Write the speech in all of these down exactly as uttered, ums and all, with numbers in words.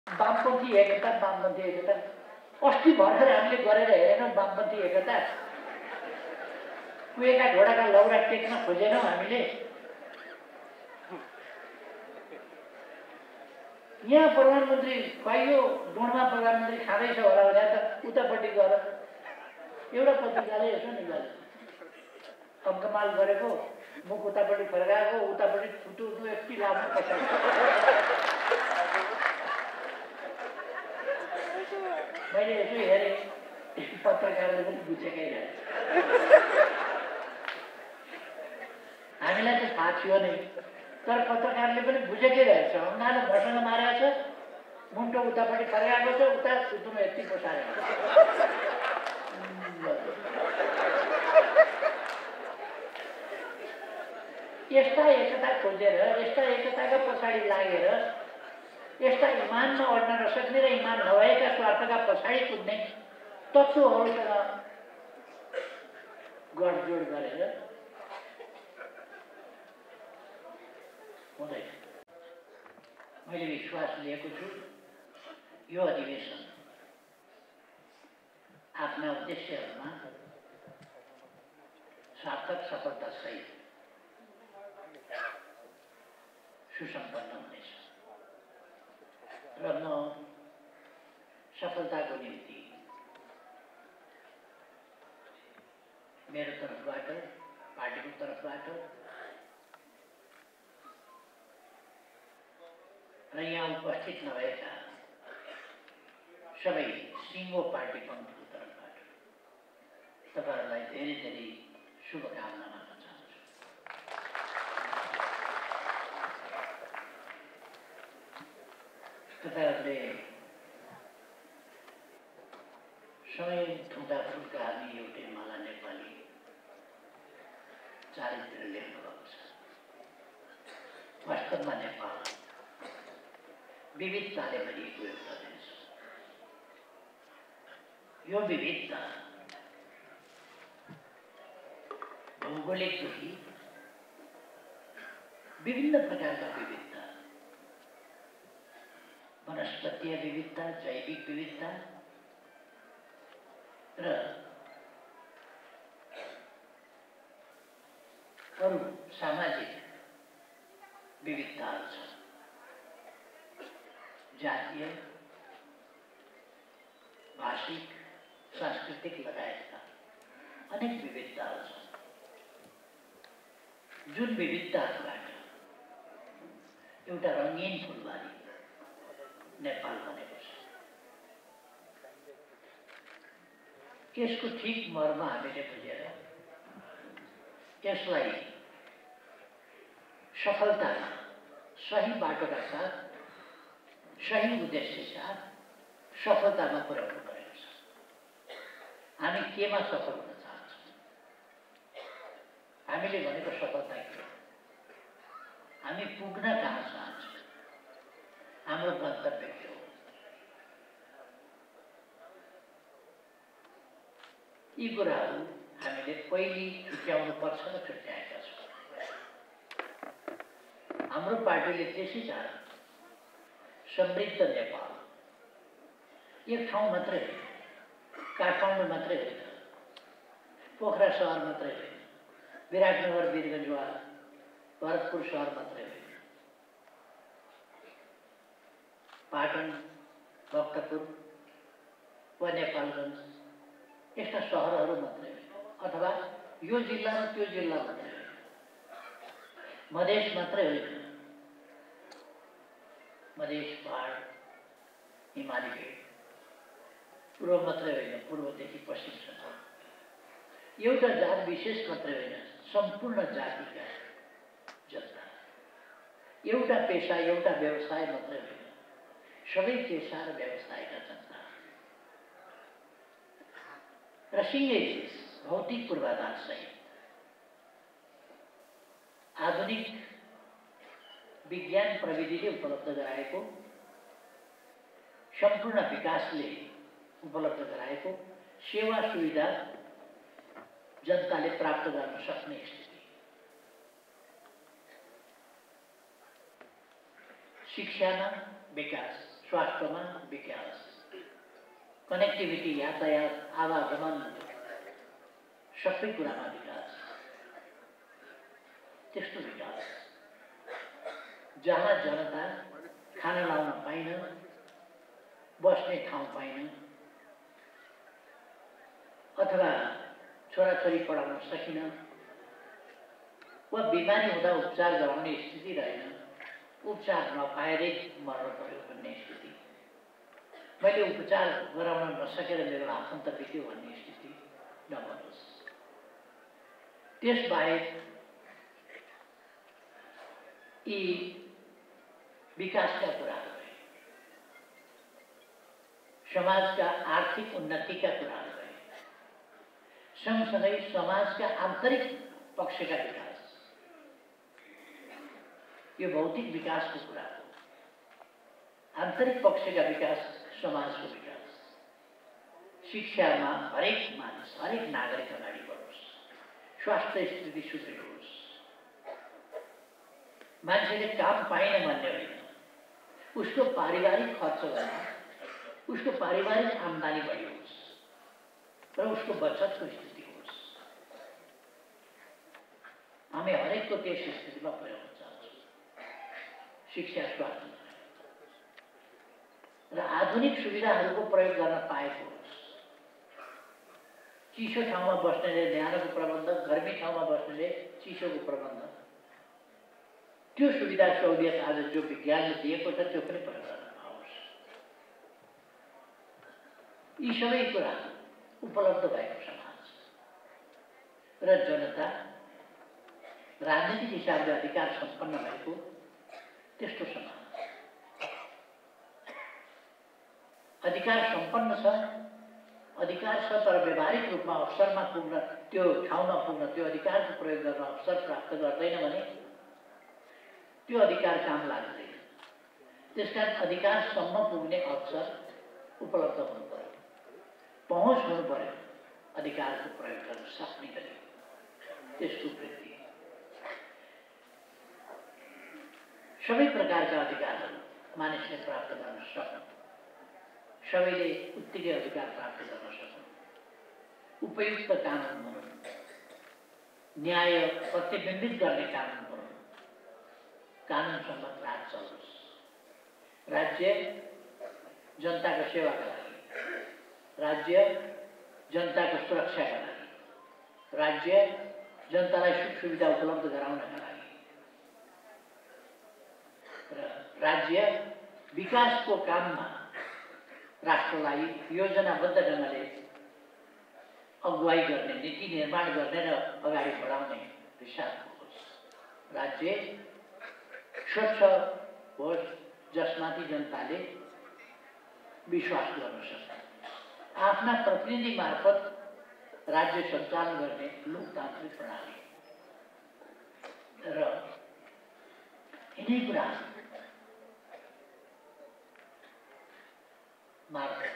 वामपन्थी एकता वामपन्थी एकता अस्ति भर्खर हामीले गरेर हेरेनौँ। वामपन्थी एकता कुएका घोडाका लौरा टेक्न खोजेनौँ हामीले। यहाँ प्रधानमन्त्री पाइयो डोणमा प्रधानमन्त्री खाँदैछ होला भने त उतापट्टि गएर एउटा पत्रिकाले यसो निकाल्यो, अङ्कमाल गरेको मुख उतापट्टि फर्काएको, उतापट्टि थुतु उठ्नु यति लामो पछाडि मैले यसो हेरेँ, पत्रकारले पनि बुझेकै रहेछ। हामीलाई त थाहा थियो नै, तर पत्रकारले पनि बुझेकै रहेछ। अङ्गालो मसँग मारेको छ, मुन्टो उतापट्टि फर्काएको छ, उता थुतुमा यति पछाडि। यस्ता एकता खोजेर, यस्ता एकताका पछाडि लागेर, यस्ता इमानमा अड्न नसक्ने र इमान नभएका स्वार्थका पछाडि कुद्ने तत्त्वहरूसँग गठजोड गरेर हुँदैन। मैले विश्वास लिएको छु यो अधिवेशन आफ्ना उद्देश्यहरूमा सार्थक सफलतासहित सुसम्पन्न हुनेछ र म सफलताको निम्ति मेरो तर्फबाट, पार्टीको तर्फबाट र यहाँ उपस्थित नभएका सबै सिङ्गो पार्टी पङ्क्तिको तर्फबाट तपाईँहरूलाई धेरै धेरै शुभकामना मान्न चाहन्छु। तपाईँहरूले समय थुँदा फुल्का हामी एउटै माला नेपाली चारैतिर लेख्नु भएको छ। वास्तवमा नेपाल विविधताले भरिएको एउटा देश। यो विविधता भौगोलिकदेखि विभिन्न प्रकारका विविधता, वनस्पतीय विविधता, जैविक विविधता र अरू सामाजिक विविधताहरू छन्। जातीय, भाषिक, सांस्कृतिक लगायतका अनेक विविधताहरू छन्, जुन विविधताहरूबाट एउटा रङ्गीन फुलबारी नेपाल बनेको छ। यसको ठिक मर्म हामीले बुझेर यसलाई सफलतामा सही बाटोका साथ, सही उद्देश्य साथ सफलतामा पुर्याउनु परेको छ। हामी केमा सफल हुन चाहन्छौँ? हामीले भनेको सफलता के हो? हामी पुग्न कहाँ चाहन्छौँ? हाम्रो गन्तव्य के हो? यी कुराहरू हामीले पहिले छुट्याउनु पर्छ र छुट्याएका छौँ। हाम्रो पार्टीले त्यसै कारण समृद्ध नेपाल एक ठाउँ मात्रै होइन, काठमाडौँ मात्रै होइन, पोखरा सहर मात्रै होइन, विराटनगर, वीरगञ्जवा, भरतपुर सहर मात्रै होइन, पाटन, भक्तपुर वा नेपालगञ्ज यस्ता सहरहरू मात्रै होइन, अथवा यो जिल्ला र त्यो जिल्ला मात्रै होइन, मधेस मात्रै होइन, मधेस, पहाड, हिमाली भेग, पूर्व मात्रै होइन, पूर्वदेखि पश्चिमसम्म, एउटा जात विशेष मात्रै होइन, सम्पूर्ण जातिका जनता, एउटा पेसा, एउटा व्यवसाय मात्रै होइन, सबै पेसा र व्यवसायका जनता र सिङ्गै देश भौतिक पूर्वाधार सहित आधुनिक विज्ञान प्रविधिले उपलब्ध गराएको, सम्पूर्ण विकासले उपलब्ध गराएको सेवा सुविधा जनताले प्राप्त गर्न सक्ने स्थिति, शिक्षामा विकास, स्वास्थ्यमा विकास, कनेक्टिभिटी, यातायात, आवागमन, सबै कुरामा विकास। त्यस्तो विकास जहाँ जनता खाना लाउन पाइन, बस्ने ठाउँ पाइन, अथवा छोराछोरी पढाउन सकिन, वा बिमारी हुँदा उपचार गराउने स्थिति रहेन, उपचार नपाएरै मर्न पर्यो भन्ने स्थिति, मैले उपचार गराउन नसकेर मेरो आफन्त बित्यो भन्ने स्थिति नबनोस्। त्यसबाहेक यी विकासका कुराहरू रहे, समाजका आर्थिक उन्नतिका कुराहरू रहे, सँगसँगै समाजका आन्तरिक पक्षका विकास, यो भौतिक विकासको कुरा हो। आन्तरिक पक्षका विकास, समाजको विकास, शिक्षामा हरेक मानिस, हरेक नागरिक अगाडि बढोस्, स्वास्थ्य स्थिति सुदृढ, मान्छेले काम पाइन भन्ने होइन, उसको पारिवारिक खर्च गर्न, उसको पारिवारिक आम्दानी बढी होस् र उसको बचतको स्थिति होस्। हामी हरेकको त्यस स्थितिमा पुर्याउन चाहन्छौँ। शिक्षा, स्वास्थ्य र आधुनिक सुविधाहरूको प्रयोग गर्न पाएको होस्। चिसो ठाउँमा बस्नेले न्यानोको प्रबन्ध, गर्मी ठाउँमा बस्नेले चिसोको प्रबन्ध, त्यो सुविधा सहुलियत आज जो विज्ञानले दिएको छ त्यो पनि प्रयोग गर्न पाओस्। यी सबै कुरा उपलब्ध भएको समाज र जनता राजनीतिक हिसाबले अधिकार सम्पन्न भएको त्यस्तो समाज, अधिकार सम्पन्न छ, अधिकार छ तर व्यावहारिक रूपमा अवसरमा पुग्न, त्यो ठाउँमा पुग्न, त्यो अधिकारको प्रयोग गर्न अवसर प्राप्त गर्दैन भने त्यो अधिकार काम लाग्दैन। त्यसकारण अधिकारसम्म पुग्ने अवसर उपलब्ध हुनु पर्यो, पहुँच हुनु पर्यो, अधिकारको प्रयोग गर्न सक्ने गरी त्यसको वृद्धि। सबै प्रकारका अधिकारहरू मानिसले प्राप्त गर्न सक्नु, सबैले उत्तिकै अधिकार प्राप्त गर्न सक्नु, उपयुक्त कानुन हुनु, न्याय प्रतिबिम्बित गर्ने कानुन हुनु, कानुन सम्मत राज चलोस्, राज्य जनताको सेवाका लागि, राज्य जनताको सुरक्षाका लागि, राज्य जनतालाई सुख सुविधा उपलब्ध गराउनका लागि र राज्य विकासको काममा राष्ट्रलाई योजनाबद्ध ढङ्गले अगुवाई गर्ने, नीति निर्माण गर्ने र अगाडि बढाउने हिसाबको होस्। राज्य स्वच्छ होस् जसमाथि जनताले विश्वास गर्न सक्छ। आफ्ना प्रतिनिधि मार्फत राज्य सञ्चालन गर्ने लोकतान्त्रिक प्रणाली र यिनै कुरा मार्फत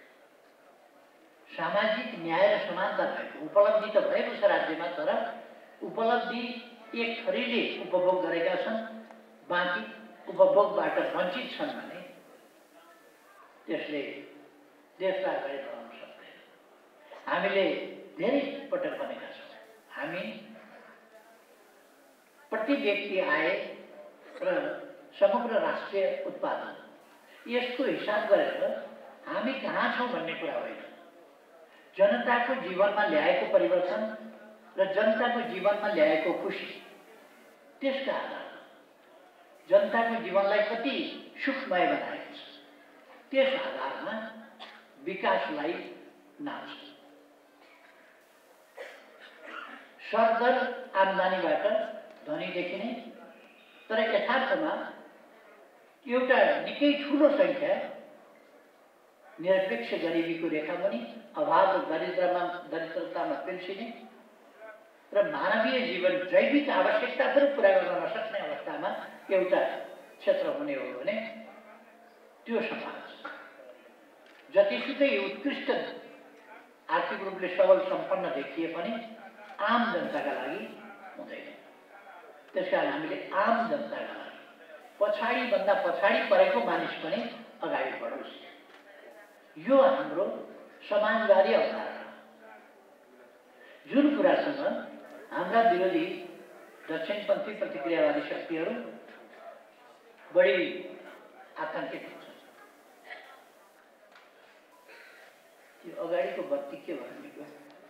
सामाजिक न्याय र समानता भएको उपलब्धि त भएको छ राज्यमा, तर उपलब्धि एक थरीले उपभोग गरेका छन्, बाँकी उपभोगबाट वञ्चित छन् भने त्यसले देशलाई अगाडि बढाउन सक्दैन। हामीले धेरै पटक भनेका छौँ, हामी प्रति व्यक्ति आय र समग्र राष्ट्रिय उत्पादन यसको हिसाब गरेर हामी कहाँ छौँ भन्ने कुरा होइन, जनताको जीवनमा ल्याएको परिवर्तन र जनताको जीवनमा ल्याएको खुसी, त्यसका आधारमा जनताको जीवनलाई कति सुखमय बनाएको छ, त्यस आधारमा विकासलाई नाप्छ। सरदर आम्दानीबाट धनी देखिने, तर यथार्थमा एउटा निकै ठुलो सङ्ख्या निरपेक्ष गरिबीको रेखामुनि, अभाव दरिद्रमा दरिद्रतामा पिल्सिने र मानवीय जीवन जैविक आवश्यकता पनि पुरा गर्न नसक्ने अवस्थामा एउटा क्षेत्र हुने हो भने त्यो समाज जतिसुकै उत्कृष्ट आर्थिक रूपले सबल सम्पन्न देखिए पनि आम जनताका लागि हुँदैन। त्यसकारण हामीले आम जनताका लागि, पछाडिभन्दा पछाडि परेको मानिस पनि अगाडि बढोस्। यो हाम्रो समाजवादी अवधारणा, जुन कुरासँग हाम्रा विरोधी दक्षिणपन्थी प्रतिक्रियावादी शक्तिहरू बढी आतंकित हुन्छन्। त्यो अगाडिको बत्ती के भनेको?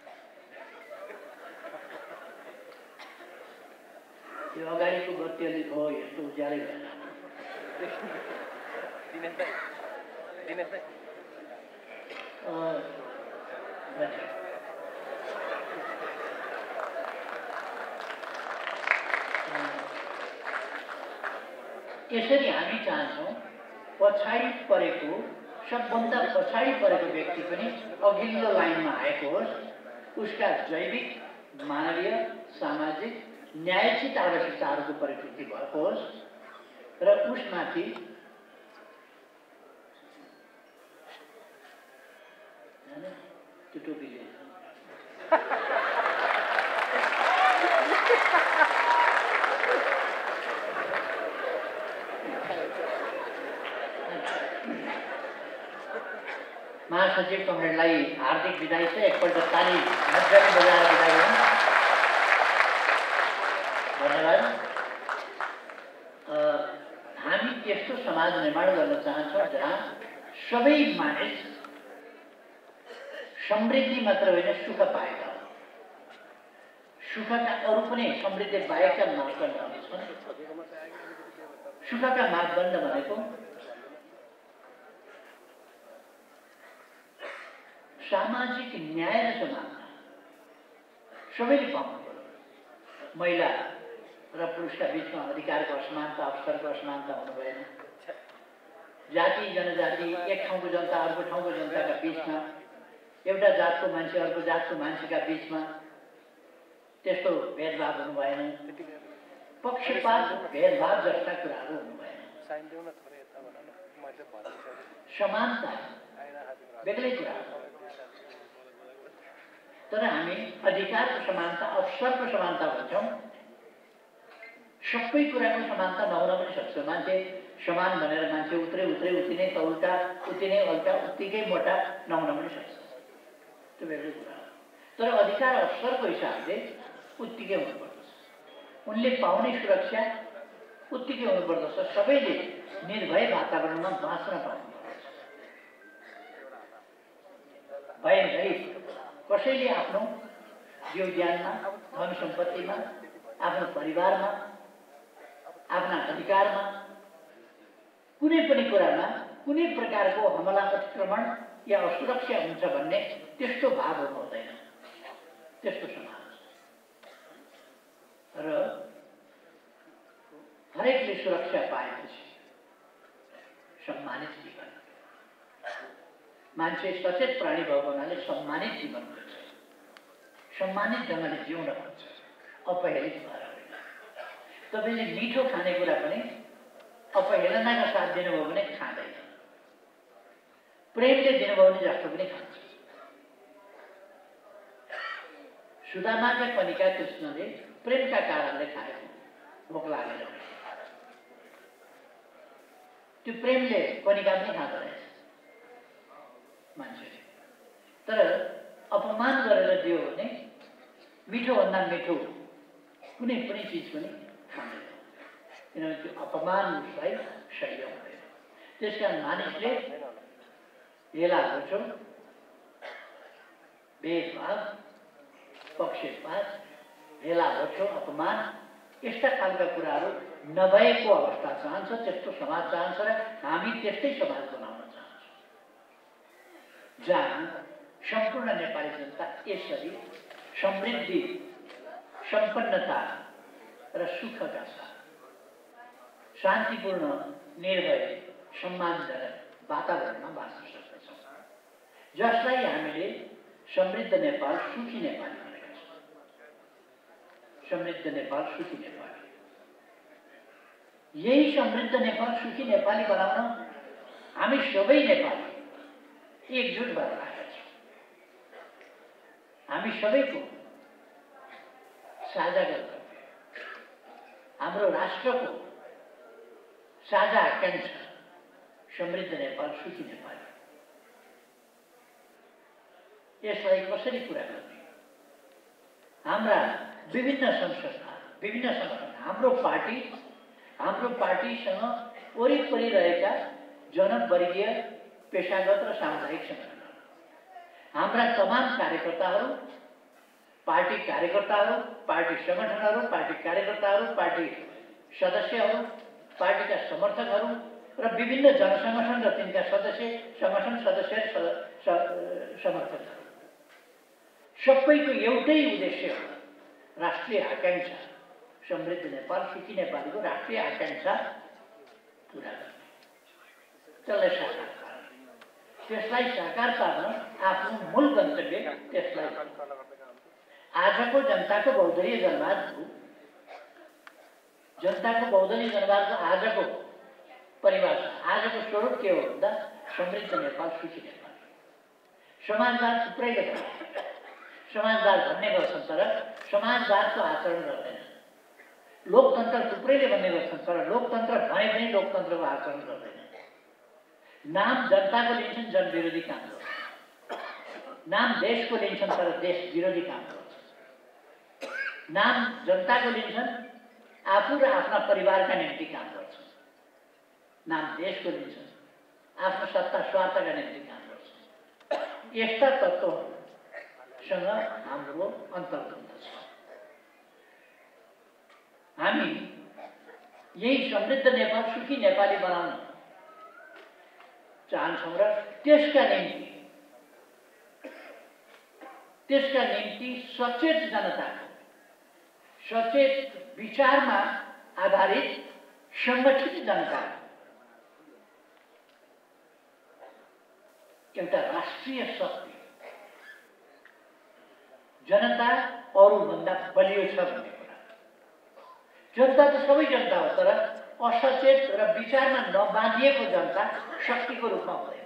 त्यो अगाडिको बत्ती अलिक हो, यस्तो उज्यालै भएन। यसरी हामी चाहन्छौँ पछाडि परेको, सबभन्दा पछाडि परेको व्यक्ति पनि अघिल्लो लाइनमा आएको होस्, उसका जैविक, मानवीय, सामाजिक, न्यायोचित आवश्यकताहरूको परिपूर्ति भएको होस् र उसमाथि त्यो टोपीले महासचिव कमरेडलाई हार्दिक विदाई छ। एकपल्ट ताली मजाले बजाएर विदाई गरौँ। धन्यवाद। हामी त्यस्तो समाज निर्माण गर्न चाहन्छौँ जहाँ सबै मानिस समृद्धि मात्र होइन सुख पाएका हुन्। सुखका अरू पनि समृद्धि बाहेकका मापदण्डहरू छन्। सुखका मापदण्ड भनेको सामाजिक न्याय र समानता सबैले पाउनु पर्यो। महिला र पुरुषका बिचमा अधिकारको असमानता, अवसरको असमानता हुनु भएन। जाति जनजाति, एक ठाउँको जनता अर्को ठाउँको जनताका बिचमा, एउटा जातको मान्छे अर्को जातको मान्छेका बिचमा त्यस्तो भेदभाव हुनु भएन। पक्षपात, भेदभाव जस्ता कुराहरू हुनु भएन। समानता बेग्लै कुरा हो। तर हामी अधिकारको समानता, अवसरको समानता भन्छौँ। सबै कुराको समानता नहुन पनि सक्छ। मान्छे समान भनेर मान्छे उत्रै उत्रै उति नै तौलका, उति नै हल्का, उत्तिकै मोटा नहुन पनि सक्छ। त्यो बेग्लै कुरा हो। तर अधिकार अवसरको हिसाबले उत्तिकै हुनुपर्दछ। उनले पाउने सुरक्षा उत्तिकै हुनुपर्दछ। सबैले निर्भय वातावरणमा बाँच्न पाउनुपर्दछ। भयरहित कसैले आफ्नो जीव ज्यानमा, धन सम्पत्तिमा, आफ्नो परिवारमा, आफ्ना अधिकारमा कुनै पनि कुरामा कुनै प्रकारको हमला, अतिक्रमण या असुरक्षा हुन्छ भन्ने त्यस्तो भाव हुनु हुँदैन। त्यस्तो समाज र हरेकले सुरक्षा पाएपछि सम्मानित जीवन, मान्छे सचेत प्राणी भएको हुनाले सम्मानित जीवन खोज्छ, सम्मानित ढङ्गले जिउन खोज्छ, अपहेलित भएर होइन। तपाईँले मिठो खानेकुरा पनि अपहेलनाका साथ दिनुभयो भने खाँदैन। प्रेमले दिनुभयो भने जस्तो पनि खान्छ। सुदामाका कनिका कृष्णले प्रेमका कारणले खाएको, भोक लागेर। त्यो प्रेमले कनिका पनि खाँदो रहेछ मान्छेले। तर अपमान गरेर दियो भने मिठोभन्दा मिठो कुनै पनि चिज पनि खाँदैन। किनभने त्यो अपमान उसलाई सह्य हुँदैन। त्यसकारण मानिसले हेला होचो, भेदभाव, पक्षपात, हेला होचो, अपमान यस्ता खालका कुराहरू नभएको अवस्था चाहन्छ। त्यस्तो समाज चाहन्छ र हामी त्यस्तै समाज बनाउन चाहन्छौँ जहाँ सम्पूर्ण नेपाली जनता यसरी समृद्धि, सम्पन्नता र सुखका साथ शान्तिपूर्ण, निर्भय, सम्मानजनक वातावरणमा बाँच्न सक्दछौँ, जसलाई हामीले समृद्ध नेपाल, सुखी नेपाली भनेका छौँ। समृद्ध नेपाल, सुखी नेपाली। यही समृद्ध नेपाल, सुखी नेपाली बनाउन हामी सबै नेपाली एकजुट भएर आएका छौँ। हामी सबैको साझा कर्तव्य, हाम्रो राष्ट्रको साझा आकांक्षा समृद्ध नेपाल, सुखी नेपाल। यसलाई कसरी पुरा गर्ने? हाम्रा विभिन्न संस्था, विभिन्न सङ्गठन, हाम्रो पार्टी हाम्रो पार्टीसँग वरिपरि रहेका जनवर्गीय, पेशागत र सामुदायिक सङ्गठनहरू, हाम्रा तमाम कार्यकर्ताहरू, पार्टी कार्यकर्ताहरू, पार्टी सङ्गठनहरू, पार्टी कार्यकर्ताहरू, पार्टी सदस्यहरू, पार्टीका समर्थकहरू र विभिन्न जनसङ्गठन र तिनका सदस्य, सङ्गठन सदस्य र समर्थकहरू सबैको एउटै उद्देश्य हो, राष्ट्रिय आकांक्षा, समृद्ध नेपाल, सुखी नेपालको राष्ट्रिय आकांक्षा पुरा गर्ने, त्यसलाई साकार पार्ने, त्यसलाई साकार पार्न आफ्नो मूल गन्तव्य त्यसलाई आजको जनताको बहुदलीय जनवादको जनताको बहुदलीय जनवादको आजको परिभाषा, आजको स्वरूप के हो भन्दा समृद्ध नेपाल, सुखी नेपाल। समाजवाद थुप्रैले भन्छ, समाजवाद भन्ने गर्छन् तर समाजवादको आचरण गर्दैन। लोकतन्त्र थुप्रैले भन्ने गर्छन् तर लोकतन्त्र भने पनि लोकतन्त्रको आचरण गर्दैन। नाम जनताको लिन्छन्, जनविरोधी काम गर्छन्। नाम देशको लिन्छन् तर देश विरोधी काम गर्छन्। नाम जनताको लिन्छन्, आफू र आफ्ना परिवारका निम्ति काम गर्छन्। नाम देशको लिन्छन्, आफ्नो सत्ता स्वार्थका निम्ति काम गर्छन्। यस्ता तत्त्वसँग हाम्रो अन्तर्द्वन्द छ। हामी यही समृद्ध नेपाल, सुखी नेपाली बनाउन चाहन्छौँ र त्यसका निम्ति त्यसका निम्ति सचेत जनताको सचेत विचारमा आधारित सङ्गठित जनता एउटा राष्ट्रिय शक्ति, जनता अरूभन्दा बलियो छ भन्ने कुरा। जनता त सबै जनता हो तर असचेत र विचारमा नबाँधिएको जनता शक्तिको रूपमा हुँदैन।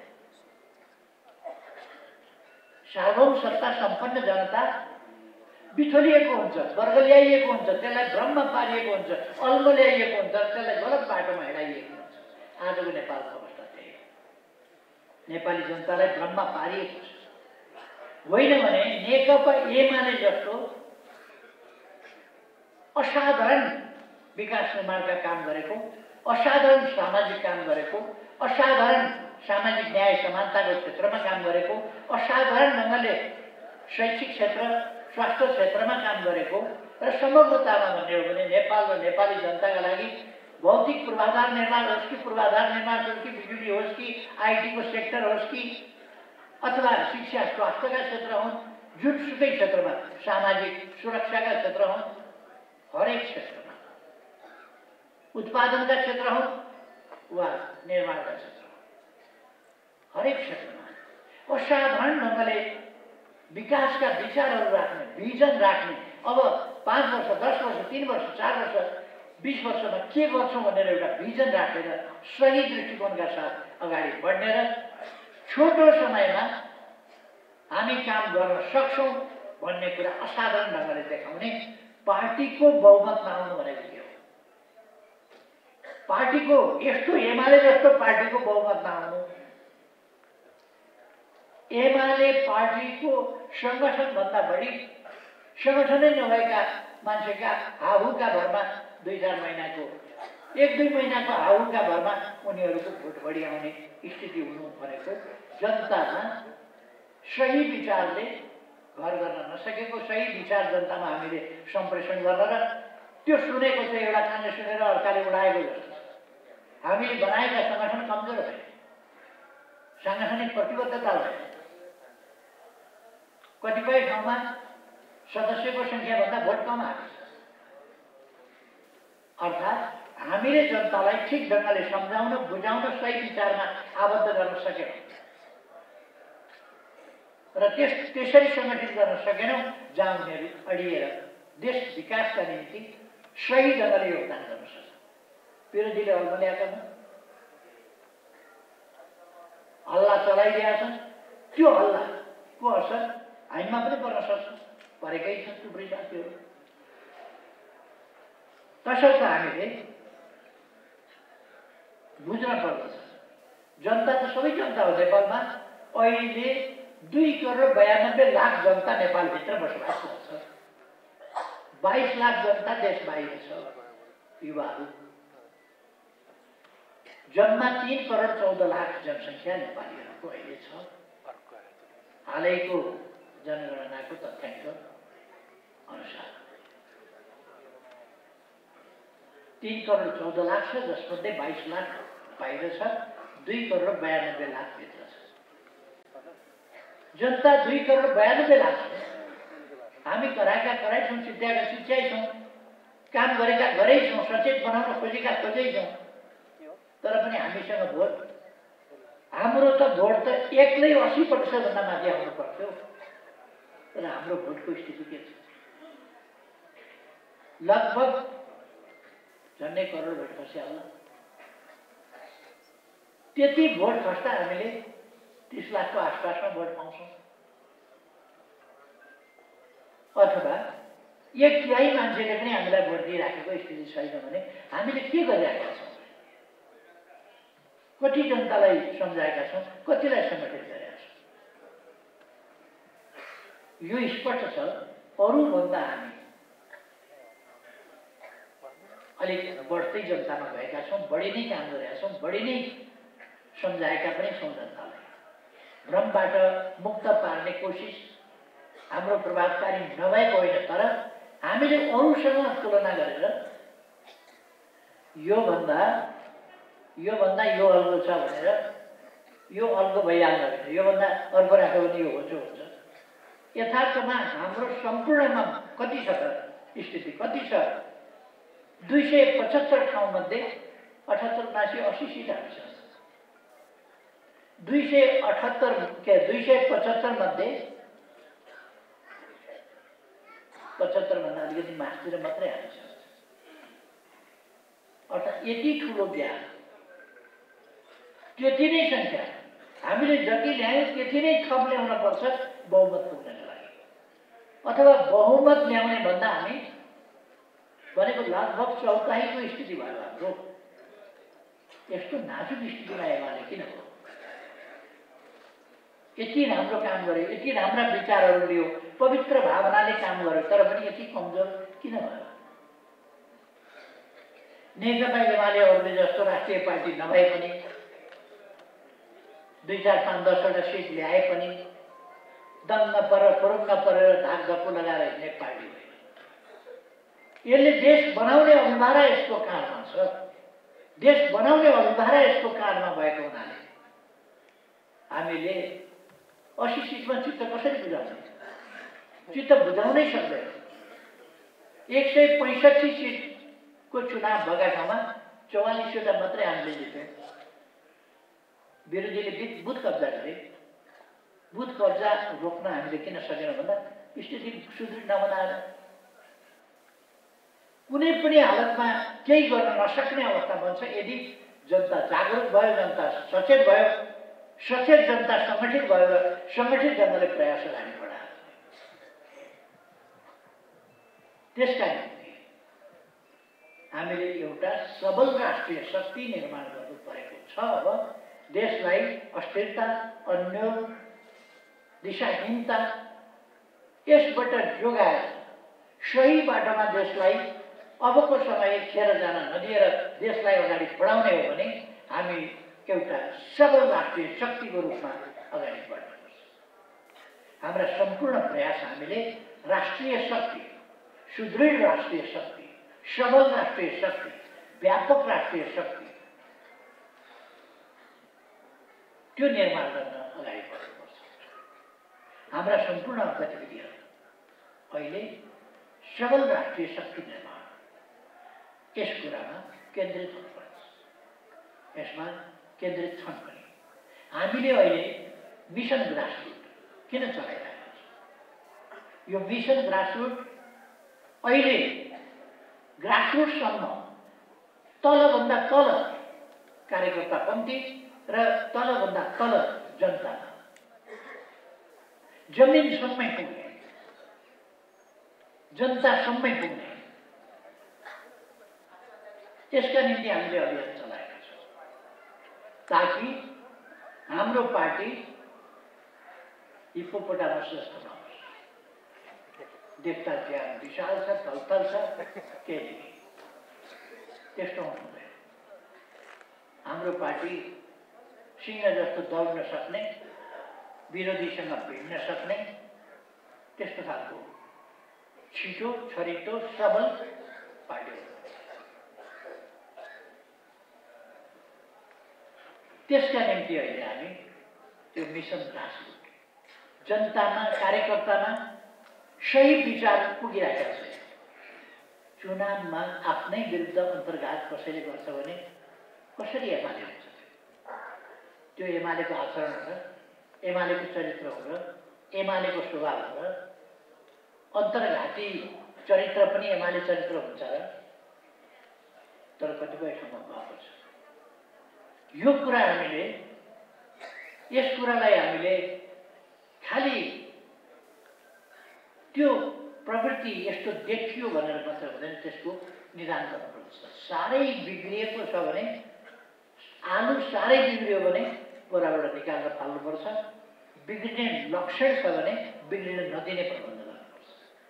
सार्वभौम सत्ता सम्पन्न जनता बिथोलिएको हुन्छ, वर्ग ल्याइएको हुन्छ, त्यसलाई भ्रममा पारिएको हुन्छ, अल्मो ल्याइएको हुन्छ, त्यसलाई गलत बाटोमा हिँडाइएको हुन्छ। आजको नेपालको अवस्था त्यही हो। नेपाली जनतालाई भ्रममा पारिएको छ। होइन भने नेकपा एमाले जस्तो असाधारण विकास निर्माणका काम गरेको, असाधारण सामाजिक काम गरेको, असाधारण सामाजिक न्याय समानताको क्षेत्रमा काम गरेको, असाधारण ढङ्गले शैक्षिक क्षेत्र, स्वास्थ्य क्षेत्रमा काम गरेको र समग्रतामा भन्ने हो भने नेपाल र नेपाली जनताका लागि भौतिक पूर्वाधार निर्माण होस् कि पूर्वाधार निर्माण होस् कि बिजुली होस् कि आइटीको सेक्टर होस् कि अथवा शिक्षा स्वास्थ्यका क्षेत्र हुन्, जुनसुकै क्षेत्रमा, सामाजिक सुरक्षाका क्षेत्र हुन्, हरेक क्षेत्रमा, उत्पादनका क्षेत्र हुन् वा निर्माणका क्षेत्र हुन्, हरेक क्षेत्रमा असाधारण ढङ्गले विकासका विचारहरू राख्ने, भिजन राख्ने, अब पाँच वर्ष, दस वर्ष, तीन वर्ष, चार वर्ष, बिस वर्षमा के गर्छौँ भनेर एउटा भिजन राखेर सही दृष्टिकोणका साथ अगाडि बढ्ने र छोटो समयमा हामी काम गर्न सक्छौँ भन्ने कुरा असाधारण ढङ्गले देखाउने पार्टीको बहुमतमा आउनु भनेको के हो? पार्टीको यस्तो एमाले जस्तो पार्टीको बहुमतमा आउनु, एमाले पार्टीको सङ्गठनभन्दा बढी सङ्गठनै नभएका मान्छेका हाहुका भरमा दुई चार महिनाको एक दुई महिनाको हाहुका भरमा उनीहरूको भोट बढी आउने स्थिति हुनु भनेको जनतामा सही विचारले घर गर्न नसकेको, सही विचार जनतामा हामीले सम्प्रेषण गर्न र त्यो सुनेको चाहिँ एउटा कानले सुनेर अर्काले उडाएको जस्तो हामीले बनाएका सङ्गठन कमजोर भए, साङ्गठनिक प्रतिबद्धता भए, कतिपय ठाउँमा सदस्यको सङ्ख्याभन्दा भोट कम आएको छ। अर्थात् हामीले जनतालाई ठिक ढङ्गले सम्झाउन, बुझाउन, सही विचारमा आबद्ध गर्न सकेनौँ र त्यस त्यसरी सङ्गठित गर्न सकेनौँ जहाँ उनीहरू अडिएर देश विकासका निम्ति सही ढङ्गले योगदान गर्न सक्छ। विरोधीले अल्मल्याएका छन्, हल्ला चलाइदिएका छन्, त्यो हल्लाको असर हामीमा पनि पर्न सक्छ, परेकै छ थुप्रै साथीहरू। तसर्थ हामीले बुझ्न पर्दछ जनता त सबै जनता हो नेपालमा। अहिले दुई करोड बयानब्बे लाख जनता नेपालभित्र बसोबास गर्छ। बाइस लाख जनता देश बाहिर छ युवाहरू। जम्मा तीन करोड चौध लाख जनसङ्ख्या नेपालीहरूको अहिले छ। हालैको जनगणनाको तथ्याङ्क अनुसार तीन करोड चौध लाख छ, जसमध्ये बाइस लाख बाहिर छ, दुई करोड बयानब्बे लाख भित्र छ। जनता दुई करोड बयानब्बे लाख छ। हामी कराएका कराइ छौँ, सिद्ध्याएका सिद्ध्याइ छौँ, काम गरेका गरै छौँ, सचेत बनाउन खोजेका खोजै छौँ। तर पनि हामीसँग भोट, हाम्रो त भोट त एक्लै असी प्रतिशतभन्दा माथि आउनु पर्थ्यो। तर हाम्रो भोटको स्थिति के छ? लगभग झन्डै करोड भोट खस्या होला। त्यति भोट खस्दा हामीले तीस लाखको आसपासमा भोट पाउँछौँ। अथवा एक तिहाई मान्छेले पनि हामीलाई भोट दिइराखेको स्थिति छैन भने हामीले के गरिरहेका छौँ? कति जनतालाई सम्झाएका छौँ, कतिलाई सङ्गठित गरेका छौँ? यो स्पष्ट छ। अरूभन्दा हामी अलिक बढ्दै जनतामा भएका छौँ, बढी नै काम गरेका छौँ, बढी नै सम्झाएका पनि छौँ जनतालाई। भ्रमबाट मुक्त पार्ने कोसिस हाम्रो प्रभावकारी नभएको होइन, तर हामीले अरूसँग तुलना गरेर योभन्दा योभन्दा यो अल्गो छ भनेर यो अल्गो भइहाल्छ भने योभन्दा अर्को राख्यो भने यो होचो हुन्छ। यथार्थमा हाम्रो सम्पूर्णमा कति छ त स्थिति कति छ? दुई सय पचहत्तर ठाउँमध्ये अठहत्तर उनासी असी सिट हामीसँग छ। दुई सय अठहत्तर के दुई सय पचहत्तर मध्ये पचहत्तरभन्दा अलिकति मास्तिर मात्रै हामीसँग छ। अर्थात् यति ठुलो ग्याप, त्यति नै सङ्ख्या हामीले जति ल्यायौँ त्यति नै थप ल्याउन पर्छ बहुमत पुग्नको लागि। अथवा बहुमत ल्याउने भन्दा हामी भनेको लगभग चौताहीको स्थिति भयो हाम्रो। यस्तो नाजुक स्थितिमा एमाले किन हो? यति राम्रो काम गर्यो, यति राम्रा विचारहरू लियो, पवित्र भावनाले काम गर्यो, तर पनि यति कमजोर किन भयो? नेकपा एमालेहरूले जस्तो राष्ट्रिय पार्टी नभए पनि दुई चार पाँच दसवटा सिट ल्याए पनि दङ्ग परेर फुरुङ्ग परेर धाक धक्को लगाएर हिँड्ने पार्टी होइन। यसले देश बनाउने अभिभारा यसको काँधमा छ। देश बनाउने अभिभारा यसको काँधमा भएको हुनाले हामीले असी सिटमा चित्त कसरी बुझाउने? चित्त बुझाउनै सक्दैन। एक सय पैँसठी सिटको चुनाव भएका ठाउँमा चौवालिसवटा मात्रै हामीले जित्यौँ। विरोधीले बुथ कब्जा गरे। बुथ कब्जा रोक्न हामीले किन सकेनौँ भन्दा स्थिति सुदृढ नबनाएर कुनै पनि हालतमा केही गर्न नसक्ने अवस्था बन्छ यदि जनता जागरुक भयो, जनता सचेत भयो, सचेत जनता सङ्गठित भयो र सङ्गठित जनताले प्रयास अगाडि बढायो। त्यसका निम्ति हामीले एउटा सबल राष्ट्रिय शक्ति निर्माण गर्नु परेको छ। अब देशलाई अस्थिरता, अन्यल, दिशाहीनता यसबाट जोगाएर सही बाटोमा देशलाई अबको समय खेर जान नदिएर देशलाई अगाडि बढाउने हो भने हामी एउटा सबल राष्ट्रिय शक्तिको रूपमा अगाडि बढ्नुपर्छ। हाम्रा सम्पूर्ण प्रयास हामीले राष्ट्रिय शक्ति, सुदृढ राष्ट्रिय शक्ति, सबल राष्ट्रिय शक्ति, व्यापक राष्ट्रिय शक्ति त्यो निर्माण गर्न अगाडि बढ्नुपर्छ। हाम्रा सम्पूर्ण गतिविधिहरू अहिले सबल राष्ट्रिय शक्ति निर्माण यस कुरामा केन्द्रित हुनुपर्छ। यसमा केन्द्रित छन् पनि। हामीले अहिले मिसन ग्रासरुट किन चलाइरहेका छौँ? यो मिसन ग्रासरुट अहिले ग्रासरुटसम्म तलभन्दा तल कार्यकर्ता कम्ती र तलभन्दा तल जनता जमिनसम्मै पुग्ने, जनतासम्मै पुग्ने, त्यसका निम्ति हामीले अभियान चलाएका छौँ ताकि हाम्रो पार्टी हिप्पोपोटामस जस्तो नहोस्, देवता ज्ञान विशाल छ, थलथल छ, केही त्यस्तो हुँदैन। हाम्रो पार्टी सिंह जस्तो दौड्न सक्ने, विरोधीसँग भिड्न सक्ने, त्यस्तो खालको छिटो छरितो सबल पार्टी हो। त्यसका निम्ति अहिले हामी त्यो मिसन ग्रासरुट जनतामा, कार्यकर्तामा सही विचार पुगिरहेका छ। चुनावमा आफ्नै विरुद्ध अन्तर्घात कसैले गर्छ भने कसरी एमाले हुन्छ? त्यो एमालेको आचरण हो र एमालेको चरित्र हो र एमालेको स्वभाव हो र अन्तर्घाती चरित्र पनि एमाले चरित्र हुन्छ र। तर कतिपय ठाउँमा भएको छ। यो कुरा हामीले, यस कुरालाई हामीले खालि त्यो प्रवृत्ति यस्तो देखियो भनेर मात्र हुँदैन, त्यसको निदान गर्नुपर्छ। साह्रै बिग्रिएको छ भने, आलु साह्रै बिग्रियो भने बोराबाट निकालेर फाल्नुपर्छ। बिग्रिने लक्षण छ भने बिग्रिन नदिने प्रबन्ध गर्नुपर्छ।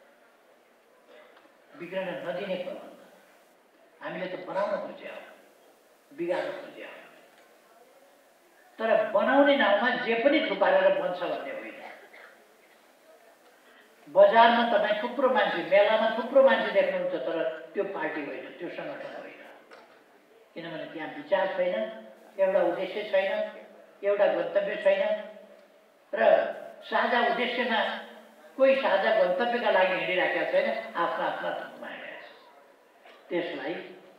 बिग्रिन नदिने प्रबन्ध हामीले त बनाउन खोज्या हो, बिगार्न खोज्या हो। तर बनाउने नाउँमा जे पनि थुपारेर बन्छ भन्ने होइन। बजारमा तपाईँ थुप्रो मान्छे, मेलामा थुप्रो मान्छे देख्नुहुन्छ, तर त्यो पार्टी होइन, त्यो सङ्गठन होइन। किनभने त्यहाँ विचार छैन, एउटा उद्देश्य छैन, एउटा गन्तव्य छैन र साझा उद्देश्यमा कोही साझा गन्तव्यका लागि हिँडिराखेका छैन, आफ्ना आफ्ना ठाउँमा हिँडिरहेको छ। त्यसलाई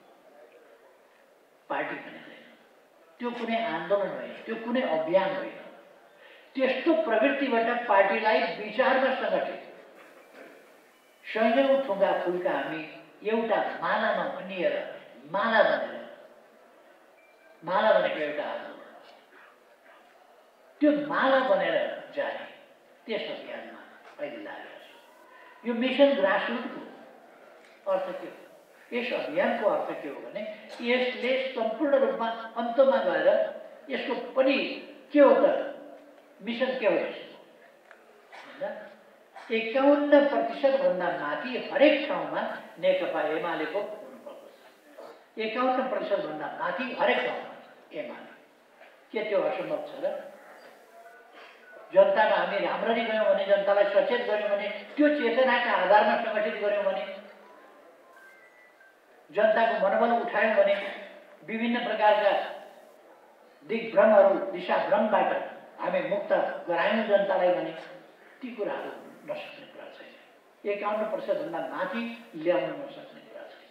पार्टी भनिँदैन। त्यो कुनै आन्दोलन होइन, त्यो कुनै अभियान होइन। त्यस्तो प्रवृत्तिबाट पार्टीलाई विचारमा सङ्गठित सयौं थुङ्गा फुलका हामी एउटा मालामा बनिएर, माला बनेर, माला भनेको एउटा आन्दोलन, त्यो माला बनेर जाने त्यस अभियानमा अहिले लागेको छ। यो मिसन ग्रासरुटको अर्थ के हो? यस अभियानको अर्थ के हो भने यसले सम्पूर्ण रूपमा अन्तमा गएर यसको पनि के हो त, मिसन के हो यसको? एकाउन्न प्रतिशत भन्दा माथि हरेक ठाउँमा नेकपा एमालेको हुनुपर्दछ। एकाउन्न प्रतिशत भन्दा माथि हरेक ठाउँमा एमाले। के त्यो असम्भव छ र? जनतामा हामी राम्ररी गयौँ भने, जनतालाई सचेत गऱ्यौँ भने, त्यो चेतनाका आधारमा सङ्गठित गऱ्यौँ भने, जनताको मनोबल उठायौँ भने, विभिन्न प्रकारका दिग्भ्रमहरू, दिशाभ्रमबाट हामी मुक्त गरायौँ जनतालाई भने ती कुराहरू नसक्ने कुरा छैन। एकाउन्न प्रतिशतभन्दा माथि ल्याउन नसक्ने कुरा छैन।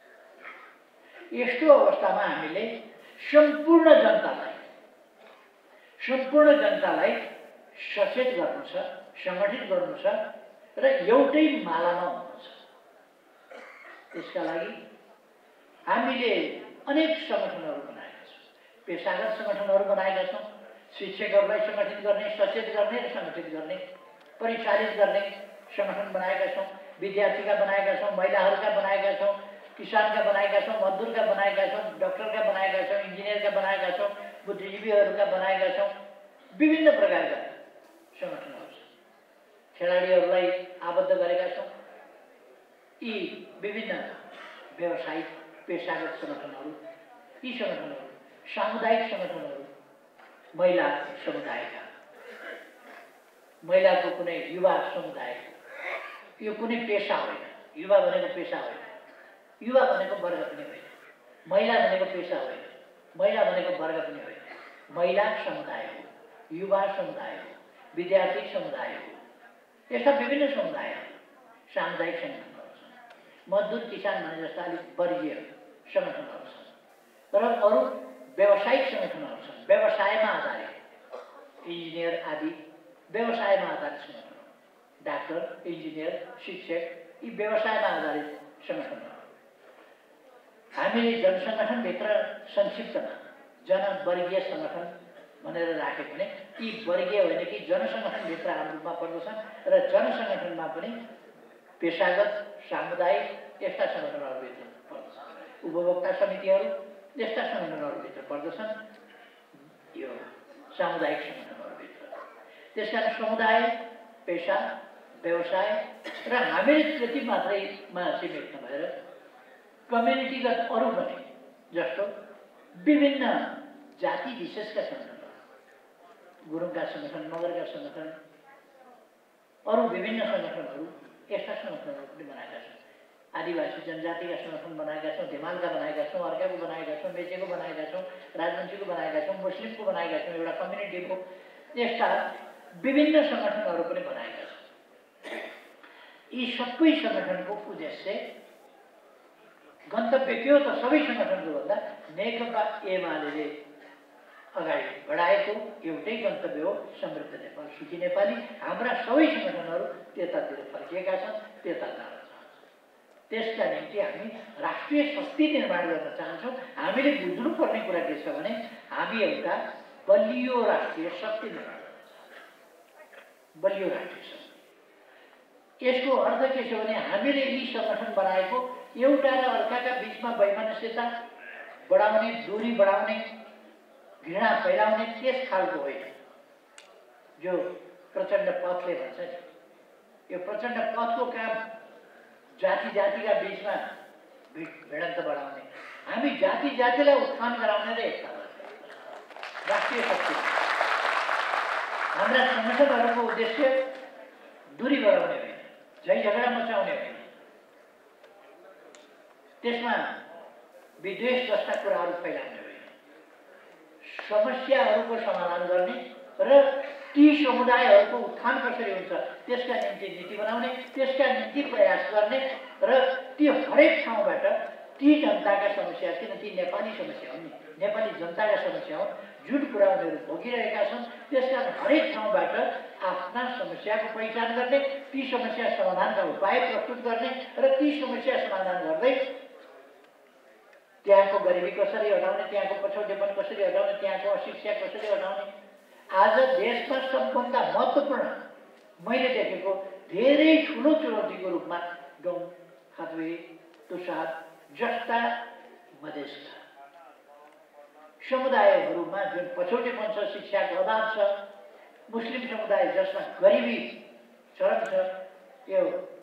यस्तो अवस्थामा हामीले सम्पूर्ण जनतालाई सम्पूर्ण जनतालाई सचेत गर्नु छ, सङ्गठित गर्नु छ र एउटै मालामा हुनु छ। त्यसका लागि हामीले अनेक सङ्गठनहरू बनाएका छौँ। पेसागत सङ्गठनहरू बनाएका छौँ। शिक्षकहरूलाई सङ्गठित गर्ने, सचेत गर्ने र सङ्गठित गर्ने, परिचालित गर्ने सङ्गठन बनाएका छौँ। विद्यार्थीका बनाएका छौँ, महिलाहरूका बनाएका छौँ, किसानका बनाएका छौँ, मजदुरका बनाएका छौँ, डक्टरका बनाएका छौँ, इन्जिनियरका बनाएका छौँ, बुद्धिजीवीहरूका बनाएका छौँ। विभिन्न प्रकारका सङ्गठनहरू छन्। खेलाडीहरूलाई आबद्ध गरेका छौँ। यी विभिन्न व्यावसायिक पेसागत सङ्गठनहरू, यी सङ्गठनहरू, सामुदायिक सङ्गठनहरू, महिला समुदायका, महिलाको कुनै युवा समुदाय, यो कुनै पेसा होइन। युवा भनेको पेसा होइन, युवा भनेको वर्ग पनि होइन। महिला भनेको पेसा होइन, महिला भनेको वर्ग पनि होइन। महिला समुदाय हो, युवा समुदाय हो, विद्यार्थी समुदाय हो। यस्ता विभिन्न समुदायहरू, सामुदायिक सङ्गठनहरू छन्। मजदुर, किसान भने जस्ता अलिक वर्गीय सङ्गठनहरू छन् र अरू व्यावसायिक सङ्गठनहरू छन्। व्यवसायमा आधारित इन्जिनियर आदि व्यवसायमा आधारित सङ्गठनहरू, डाक्टर, इन्जिनियर, शिक्षक, यी व्यवसायमा आधारित सङ्गठनहरू। हामीले जनसङ्गठनभित्र संक्षिप्तमा जनवर्गीय सङ्गठन भनेर राख्यो भने यी वर्गीय होइन कि जनसङ्गठनभित्र हाम्रो रूपमा पर्दछन् र जनसङ्गठनमा पनि पेसागत, सामुदायिक यस्ता सङ्गठनहरूभित्र पर्दछन्। उपभोक्ता समितिहरू यस्ता सङ्गठनहरूभित्र पर्दछन्। यो सामुदायिक सङ्गठनहरूभित्र। त्यसकारण समुदाय, पेसा, व्यवसाय र हामीले त्यति मात्रैमा सीमित नभएर कम्युनिटीगत अरू पनि जस्तो विभिन्न जाति विशेषका सङ्गठनहरू, गुरुङका सङ्गठन, मगरका सङ्गठन, अरू विभिन्न सङ्गठनहरू, यस्ता सङ्गठनहरू पनि बनाएका छौँ। आदिवासी जनजातिका सङ्गठन बनाएका छौँ, धिमालका बनाएका छौँ, अर्काको बनाएका छौँ, मेचेको बनाएका छौँ, राजवंशीको बनाएका छौँ, मुस्लिमको बनाएका छौँ, एउटा कम्युनिटीको, यस्ता विभिन्न सङ्गठनहरू पनि बनाएका छौँ। यी सबै सङ्गठनको उद्देश्य गन्तव्य के हो त? सबै सङ्गठनको भन्दा नेकपा एमाले अगाडि बढाएको एउटै गन्तव्य हो, समृद्ध नेपाल, सुखी नेपाली। हाम्रा सबै सङ्गठनहरू त्यतातिर फर्किएका छन्, त्यता जान चाहन्छौँ। त्यसका निम्ति हामी राष्ट्रिय शक्ति निर्माण गर्न चाहन्छौँ। हामीले बुझ्नुपर्ने कुरा के छ भने हामी एउटा बलियो राष्ट्रिय शक्ति निर्माण गर्न चाहन्छौँ। बलियो राष्ट्रिय शक्ति, यसको अर्थ के छ भने हामीले यी सङ्गठन बनाएको एउटा र अर्काका बिचमा वैमनस्यता बढाउने, दूरी बढाउने, घृणा फैलाउने त्यस खालको होइन जो प्रचण्ड पथले भन्छ नि। यो प्रचण्ड पथको काम जाति जातिका बिचमा भिडन्त बढाउने, हामी जाति जातिलाई उत्थान गराउने र एकता राष्ट्रिय शक्ति। हाम्रा सङ्गठनहरूको उद्देश्य दूरी बढाउने होइन, झै झगडा मचाउने होइन, त्यसमा विद्वेष जस्ता कुराहरू फैलाउने होइन, समस्याहरूको समाधान गर्ने र ती समुदायहरूको उत्थान कसरी हुन्छ त्यसका निम्ति नीति बनाउने, त्यसका निम्ति प्रयास गर्ने र ती हरेक ठाउँबाट ती जनताका समस्या, किन ती नेपाली समस्या हुन्, नेपाली जनताका समस्या हुन् जुन कुरा उनीहरू भोगिरहेका छन्, त्यसकारण हरेक ठाउँबाट आफ्ना समस्याको पहिचान गर्ने, ती समस्या समाधानका उपाय प्रस्तुत गर्ने र ती समस्या समाधान गर्दै त्यहाँको गरिबी कसरी हटाउने, त्यहाँको पछौटेपन कसरी हटाउने, त्यहाँको अशिक्षा कसरी हटाउने। आज देशमा सबभन्दा महत्त्वपूर्ण मैले देखेको धेरै ठुलो चुनौतीको रूपमा गाउँ, खाद्वे, तुषार जस्ता मधेसका समुदायहरूमा जुन पछौटेपन छ, शिक्षाको अभाव छ, मुस्लिम समुदाय जसमा गरिबी चरम छ, यो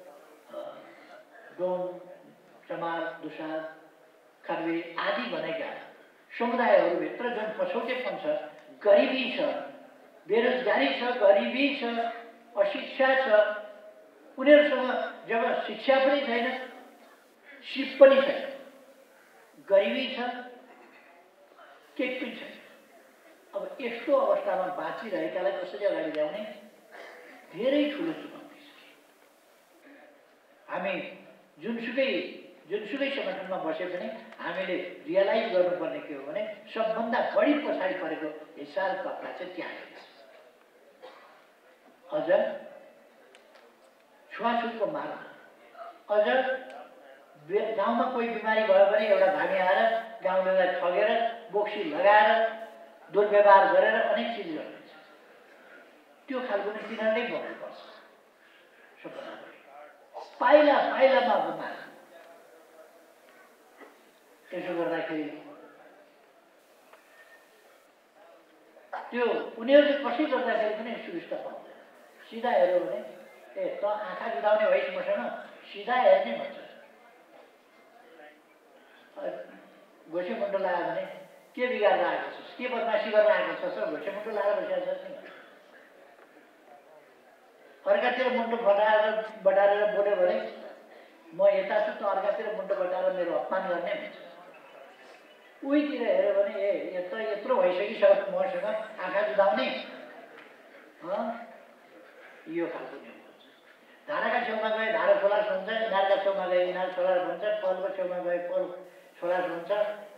डोन, चमार, दुसार, खाद्वे आदि भनेका समुदायहरूभित्र जुन पछौटेपन छ, गरिबी छ, बेरोजगारी छ, गरिबी छ, अशिक्षा छ, उनीहरूसँग जब शिक्षा पनि छैन, सिप पनि छैन, गरिबी छ, केही पनि छैन। अब यस्तो अवस्थामा बाँचिरहेकालाई कसरी अगाडि ल्याउने धेरै ठुलो चुनौती छ। हामी जुनसुकै जुनसुकै सङ्गठनमा बसे पनि हामीले रियलाइज गर्नुपर्ने के हो भने सबभन्दा बढी पछाडि परेको हिसाब कपडा चाहिँ त्यहाँ अझ छुवाछुतको मार्ग, अझ गाउँमा कोही बिमारी भयो भने एउटा धामी आएर गाउँलेलाई ठगेर बोक्सी लगाएर दुर्व्यवहार गरेर अनेक चिज गर्नुहुन्छ। त्यो खालको नै तिनीहरूले गर्नुपर्छ। सबभन्दा बढी पाइला पाइलामा बिमार, त्यसो गर्दाखेरि त्यो उनीहरूले कसै गर्दाखेरि पनि सुविस्ता पाउँदैन। सिधा हेऱ्यो भने ए त आँखा जुदाउने भइस मसँग सिधा हेर्ने भन्छ। घोसे मुन्टो लगायो भने के बिगारेर आएको छ, के बदमासी गरेर आएको छ सर, घोसे मुन्टो लगाएर बसिरहेको छ नि। अर्कातिर मुन्टो बटाएर बटारेर बोल्यो भने म यता छु, त अर्कातिर मुन्टो बटाएर मेरो अपमान गर्ने भन्छ। उहीतिर हेऱ्यो भने ए यत्रो यत्रो भइसकिसक्यो मसँग आँखा जुदाउने, यो खालको नियम हुन्छ। धाराका छेउमा गए धारा खोलास हुन्छ, इनारका छेउमा गए इनार खोलास हुन्छ, पलको छेउमा गए पल खोलास हुन्छ।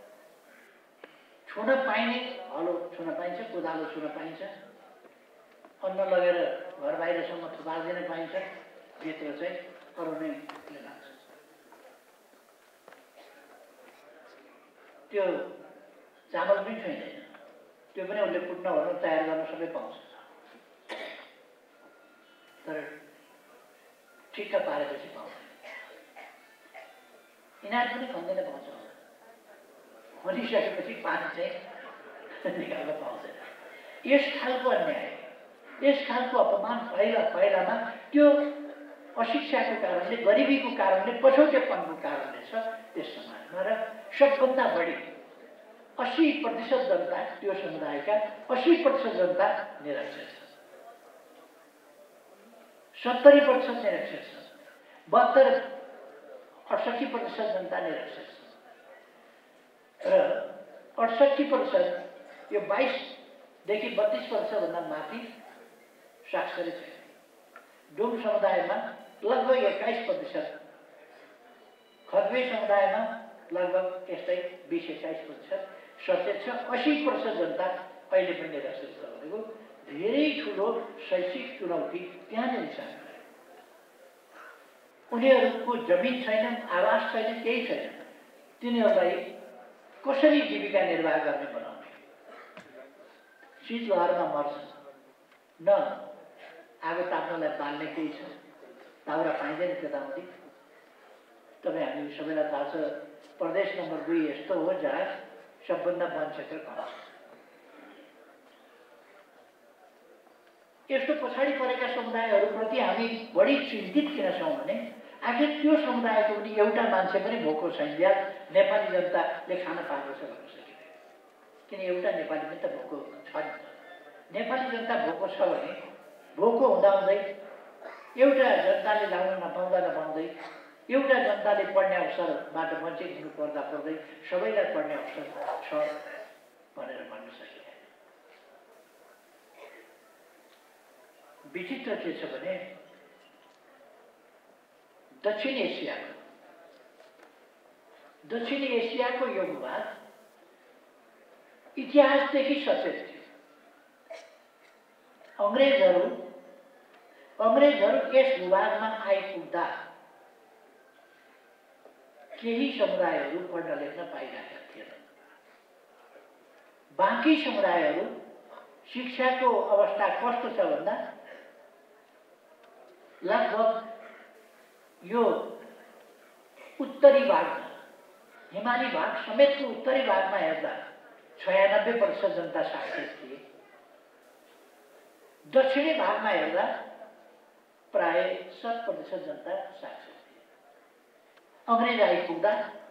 छुन पाइने हलो छुन पाइन्छ, कोदालो छुन पाइन्छ, अन्न लगेर घर बाहिरसम्म थुपारिदिन पाइन्छ, भित्र चाहिँ अरू नै लाग्छ। त्यो चामल पनि छुइँदैन, त्यो पनि उसले कुट्न ओर्न तयार गर्न सबै पाउँछ, तर ठिक्क पारेपछि पाउँदैन। इनार पनि खन्दैन पाउँछ, खनिसकेपछि पानी चाहिँ निकाल्न पाउँदैन। यस खालको अन्याय, यस खालको अपमान पहिला पहिलामा त्यो अशिक्षाको कारणले, गरिबीको कारणले, पछौटेपनको कारणले छ त्यस समाजमा। र सबभन्दा बढी अस्सी प्रतिशत जनता, त्यो समुदायका अस्सी प्रतिशत जनता निरक्षर छ, सत्तरी प्रतिशत निरक्षर छ, बहत्तर अडसठी प्रतिशत जनता निरक्षर छ र अडसठी प्रतिशत यो बाइसदेखि बत्तीस प्रतिशतभन्दा माथि साक्षर छैन। डोम समुदायमा लगभग एक्काइस प्रतिशत, खत्वे समुदायमा लगभग यस्तै बिस एक्काइस प्रतिशत सचेत छ। अस्सी प्रतिशत जनता अहिले पनि निरक्षर छ भनेको धेरै ठुलो शैक्षिक चुनौती त्यहाँनिर छ। उनीहरूको जमिन छैन, आवास छैन, केही छैन। तिनीहरूलाई कसरी जीविका निर्वाह गर्ने बनाउने? शीतलहरमा मर्छ, न आगो ताप्नलाई बाल्ने केही छ, दाउरा पाइँदैन त्यताउति। तपाईँ हामी सबैलाई थाहा छ प्रदेश नम्बर दुई यस्तो हो जहाँ सबभन्दा वन क्षेत्र कम छ। यस्तो पछाडि परेका समुदायहरूप्रति हामी बढी चिन्तित किन छौँ भने आखिर त्यो समुदायको पनि एउटा मान्छे पनि भोको छैन। नेपाली जनताले खान पाएको छ भन्न सकिँदैन, किन एउटा नेपाली पनि त भोको छ नि त। नेपाली जनता भोको छ भने भोको हुँदाहुँदै, एउटा जनताले लाउन नपाउँदा नपाउँदै, एउटा जनताले पढ्ने अवसरबाट वञ्चित हुनु पर्दा पर्दै सबैलाई पढ्ने अवसर छ भनेर भन्न सकिँदैन। विचित्र के छ भने दक्षिण एसियाको दक्षिण एसियाको यो भूभाग इतिहासदेखि सचेत थियो। अङ्ग्रेजहरू अङ्ग्रेजहरू यस भूभागमा आइपुग्दा केही समुदायहरू पढ्न लेख्न पाइरहेका थिएनन्। बाँकी समुदायहरू शिक्षाको अवस्था कस्तो छ भन्दा लगभग यो उत्तरी भागमा, हिमाली भाग समेतको उत्तरी भागमा हेर्दा छयानब्बे प्रतिशत जनता साक्षर थिए। दक्षिणी भागमा हेर्दा प्राय सात प्रतिशत जनता साक्षर थिए। अङ्ग्रेज आइपुग्दा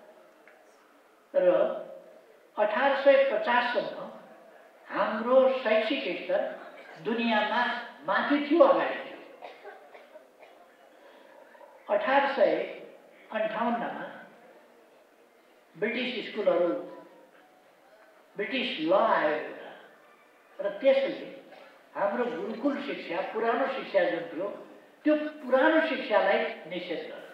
र अठार सय पचाससम्म हाम्रो शैक्षिक स्तर दुनियाँमा माथि थियो, अगाडि थियो। अठार सय अन्ठाउन्नमा ब्रिटिस स्कुलहरू, ब्रिटिस ल आयो र त्यसले हाम्रो गुरुकुल शिक्षा, पुरानो शिक्षा जुन थियो त्यो पुरानो शिक्षालाई निषेध गर्यो।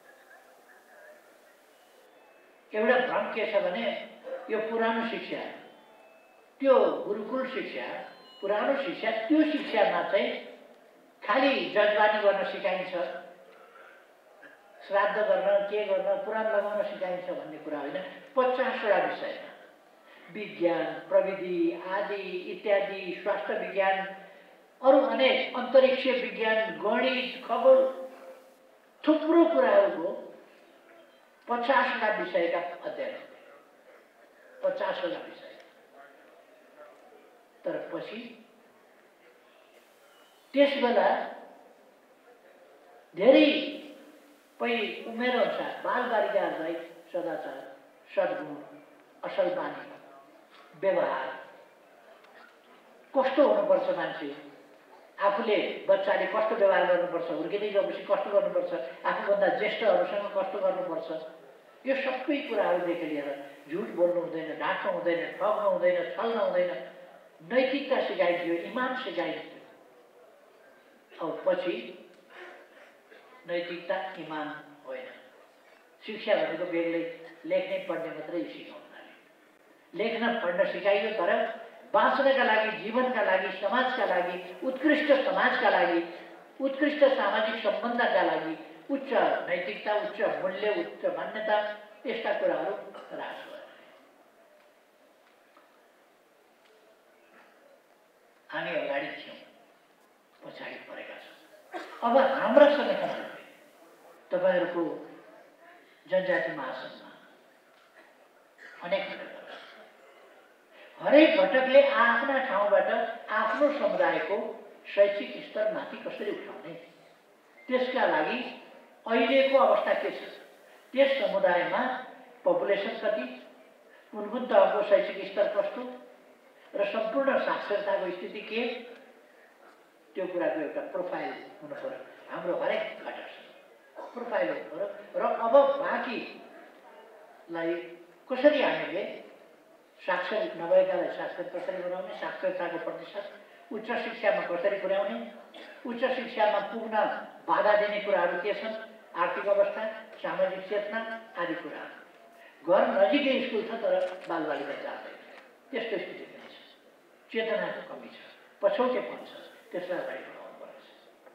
एउटा भ्रम के छ भने यो पुरानो शिक्षा, त्यो गुरुकुल शिक्षा, पुरानो शिक्षा, त्यो शिक्षामा चाहिँ खालि जजबानी गर्न सिकाइन्छ, श्राद्ध गर्न, के गर्न, पुराण लगाउन सिकाइन्छ भन्ने कुरा होइन। पचासवटा विषयमा विज्ञान, प्रविधि आदि इत्यादि, स्वास्थ्य विज्ञान, अरू अनेक अन्तरिक्ष विज्ञान, गणित, खगोल, थुप्रो कुराहरूको पचासवटा विषयका अध्ययन, पचासवटा विषय। तर पछि त्यसबेला धेरै पहिले उमेर अनुसार बालबालिकाहरूलाई सदाचार, सद्गुण, असल बानी, व्यवहार कस्तो हुनुपर्छ, मान्छे आफूले बच्चाले कस्तो व्यवहार गर्नुपर्छ, हुर्किँदै गएपछि कस्तो गर्नुपर्छ, आफूभन्दा ज्येष्ठहरूसँग कस्तो गर्नुपर्छ, यो सबै कुराहरूदेखि लिएर झुट बोल्नु हुँदैन, ढाँट्नु हुँदैन, ठग्नु हुँदैन, छल्नु हुँदैन, नैतिकता सिकाइदियो, इमान सिकाइदियो। अब पछि नैतिकता, इमान होइन, शिक्षा भनेको बेग्लै लेख्ने पढ्ने मात्रै सिकाउन लाग्यो। लेख्न पढ्न सिकाइयो, तर बाँच्नका लागि, जीवनका लागि, समाजका लागि, उत्कृष्ट समाजका लागि, उत्कृष्ट सामाजिक सम्बन्धका लागि उच्च नैतिकता, उच्च मूल्य, उच्च मान्यता, यस्ता कुराहरू ह्रास भयो। हामी अगाडि थियौँ, पछाडि परेका छौँ। अब हाम्रा सङ्गठनहरूले, तपाईँहरूको जनजाति महासङ्घमा अनेक हरेक घटकले आफ्ना ठाउँबाट आफ्नो समुदायको शैक्षिक स्तर माथि कसरी उठाउने, त्यसका लागि अहिलेको अवस्था के छ, त्यस समुदायमा पपुलेसन कति, कुन कुन तहको शैक्षिक स्तर कस्तो र सम्पूर्ण साक्षरताको स्थिति के, त्यो कुराको एउटा प्रोफाइल हुनु पर्यो। हाम्रो हरेक घटक प्रोफाइल हुनु पर्यो र अब बाँकीलाई कसरी हामीले साक्षर नभएकालाई साक्षर कसरी बनाउने, साक्षरताको प्रतिशत, उच्च शिक्षामा कसरी पुर्याउने, उच्च शिक्षामा पुग्न बाधा दिने कुराहरू के छन्, आर्थिक अवस्था, सामाजिक चेतना आदि कुराहरू। घर नजिकै स्कुल छ तर बालबालिका जाँदैन, त्यस्तो स्थिति पनि छ। चेतनाको कमी छ, पछौटेपन छ, त्यसलाई अगाडि बढाउनु पर्छ।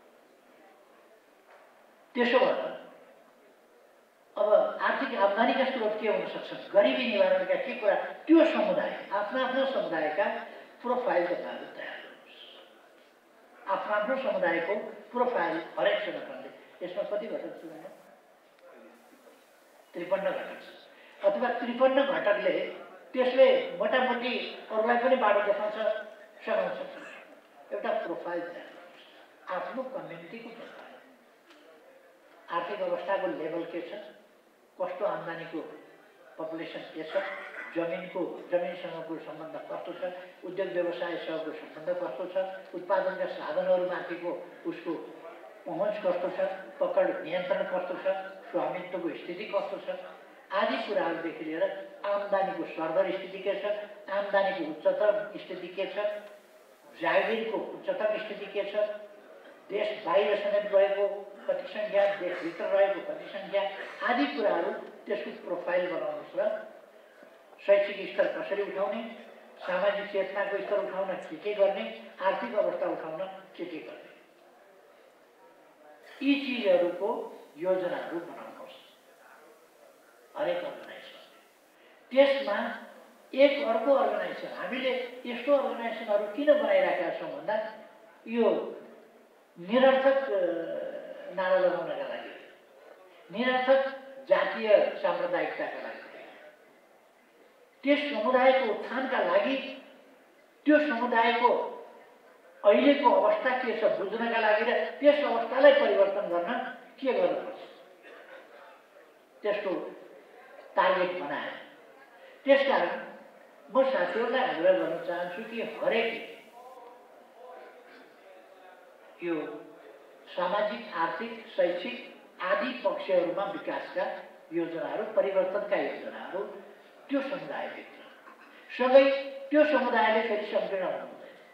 त्यसो भएर अब आर्थिक आम्दानीका स्रोत के हुन सक्छन्, गरिबी निवारणका के कुरा, त्यो समुदाय आफ्ना आफ्ना समुदायका प्रोफाइल तपाईँहरू तयार गर्नुहोस्। आफ्नो आफ्नो समुदायको प्रोफाइल हरेक सङ्गठनले, यसमा कति घटक छ भने त्रिपन्न घटक छ, अथवा त्रिपन्न घटकले त्यसले मोटामोटी अरूलाई पनि बाटो देखाउँछ सघाउन सक्छ। एउटा प्रोफाइल तयार गर्नुहोस्, आफ्नो कम्युनिटीको प्रोफाइल, आर्थिक अवस्थाको लेभल के छ, कस्तो आम्दानीको पपुलेसन के छ, जमिनको जमिनसँगको सम्बन्ध कस्तो छ, उद्योग व्यवसायसँगको सम्बन्ध कस्तो छ, उत्पादनका साधनहरूमाथिको उसको पहुँच कस्तो छ, पकड नियन्त्रण कस्तो छ, स्वामित्वको स्थिति कस्तो छ आदि कुराहरूदेखि लिएर आम्दानीको सरदर स्थिति के छ, आम्दानीको उच्चतर स्थिति के छ, जागिरको उच्चतर स्थिति के छ, देश बाहिर समेत गएको कति सङ्ख्या, देशभित्र रहेको कति सङ्ख्या आदि कुराहरू त्यसको प्रोफाइल बनाउनुहोस् र शैक्षिक स्तर कसरी उठाउने, सामाजिक चेतनाको स्तर उठाउन के के गर्ने, आर्थिक अवस्था उठाउन के के गर्ने, यी चिजहरूको योजनाहरू बनाउनुहोस् हरेक अर्गनाइजेसन। त्यसमा एक अर्को अर्गनाइजेसन, हामीले यस्तो अर्गनाइजेसनहरू किन बनाइराखेका छौँ भन्दा यो निरर्थक नारा लगाउनका लागि, निरर्थक जातीय साम्प्रदायिकताका लागि, त्यस समुदायको उत्थानका लागि, त्यो समुदायको अहिलेको अवस्था के छ बुझ्नका लागि र त्यस अवस्थालाई परिवर्तन गर्न के गर्नुपर्छ त्यसको टार्गेट बनाए। त्यसकारण म साथीहरूलाई आग्रह गर्न चाहन्छु कि हरेक यो सामाजिक, आर्थिक, शैक्षिक आदि पक्षहरूमा विकासका योजनाहरू, परिवर्तनका योजनाहरू त्यो समुदायभित्र सँगै त्यो समुदायले फेरि सम्पूर्ण हुनुहुँदैन।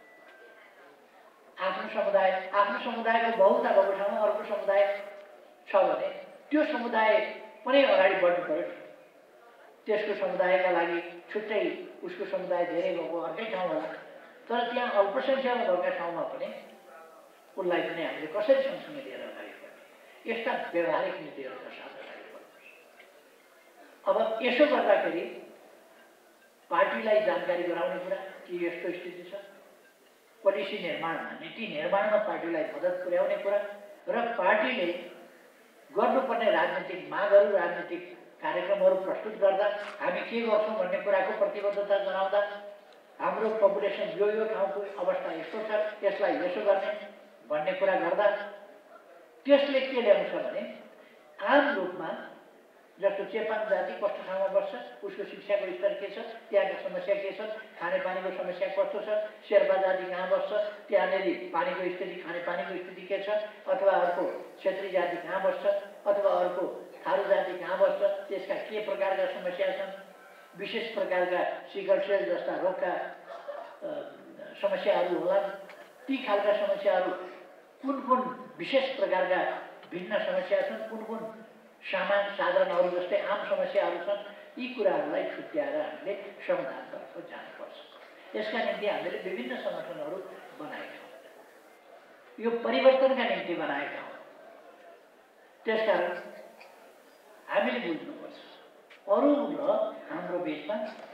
आफ्नो समुदाय आफ्नो समुदायको बहुलता भएको ठाउँमा अर्को समुदाय छ भने त्यो समुदाय पनि अगाडि बढ्नु पर्यो। त्यसको समुदायका लागि छुट्टै, उसको समुदाय धेरै भएको अर्कै ठाउँ होला, तर त्यहाँ अल्पसङ्ख्यामा भएका ठाउँमा पनि उसलाई पनि हामीले कसरी सँगसँगै लिएर अगाडि बढ्ने, यस्ता व्यवहारिक नीतिहरूका साथ अगाडि बढ्नुपर्छ। अब यसो गर्दाखेरि पार्टीलाई जानकारी गराउने कुरा कि यस्तो स्थिति छ, पोलिसी निर्माणमा, नीति निर्माणमा पार्टीलाई मद्दत पुर्याउने कुरा र पार्टीले गर्नुपर्ने राजनीतिक मागहरू, राजनीतिक कार्यक्रमहरू प्रस्तुत गर्दा हामी के गर्छौँ भन्ने कुराको प्रतिबद्धता जनाउँदा, हाम्रो पपुलेसन यो यो ठाउँको अवस्था यस्तो छ, यसलाई यसो गर्ने भन्ने कुरा गर्दा त्यसले के ल्याउँछ भने आम रूपमा जस्तो चेपाङ जाति कस्तो ठाउँमा बस्छ, उसको शिक्षाको स्तर के छ, त्यहाँको समस्या के छ, खानेपानीको समस्या कस्तो छ, शेर्पा जाति कहाँ बस्छ, त्यहाँनिर पानीको स्थिति, खानेपानीको स्थिति के छ, अथवा अर्को क्षेत्री जाति कहाँ बस्छ, अथवा अर्को थारू जाति कहाँ बस्छ, त्यसका के प्रकारका समस्या छन्, विशेष प्रकारका सिकल सेल जस्ता रोगका समस्याहरू होला, ती खालका समस्याहरू कुन कुन विशेष प्रकारका भिन्न समस्या छन्, कुन कुन सामान्य साधारण अरू जस्तै आम समस्याहरू छन्, यी कुराहरूलाई छुट्याएर हामीले समाधानतर्फ जानुपर्छ। यसका निम्ति हामीले विभिन्न सङ्गठनहरू बनाएका हौँ, यो परिवर्तनका निम्ति बनाएका हौँ। त्यसकारण हामीले बुझ्नुपर्छ अरू र हाम्रो बिचमा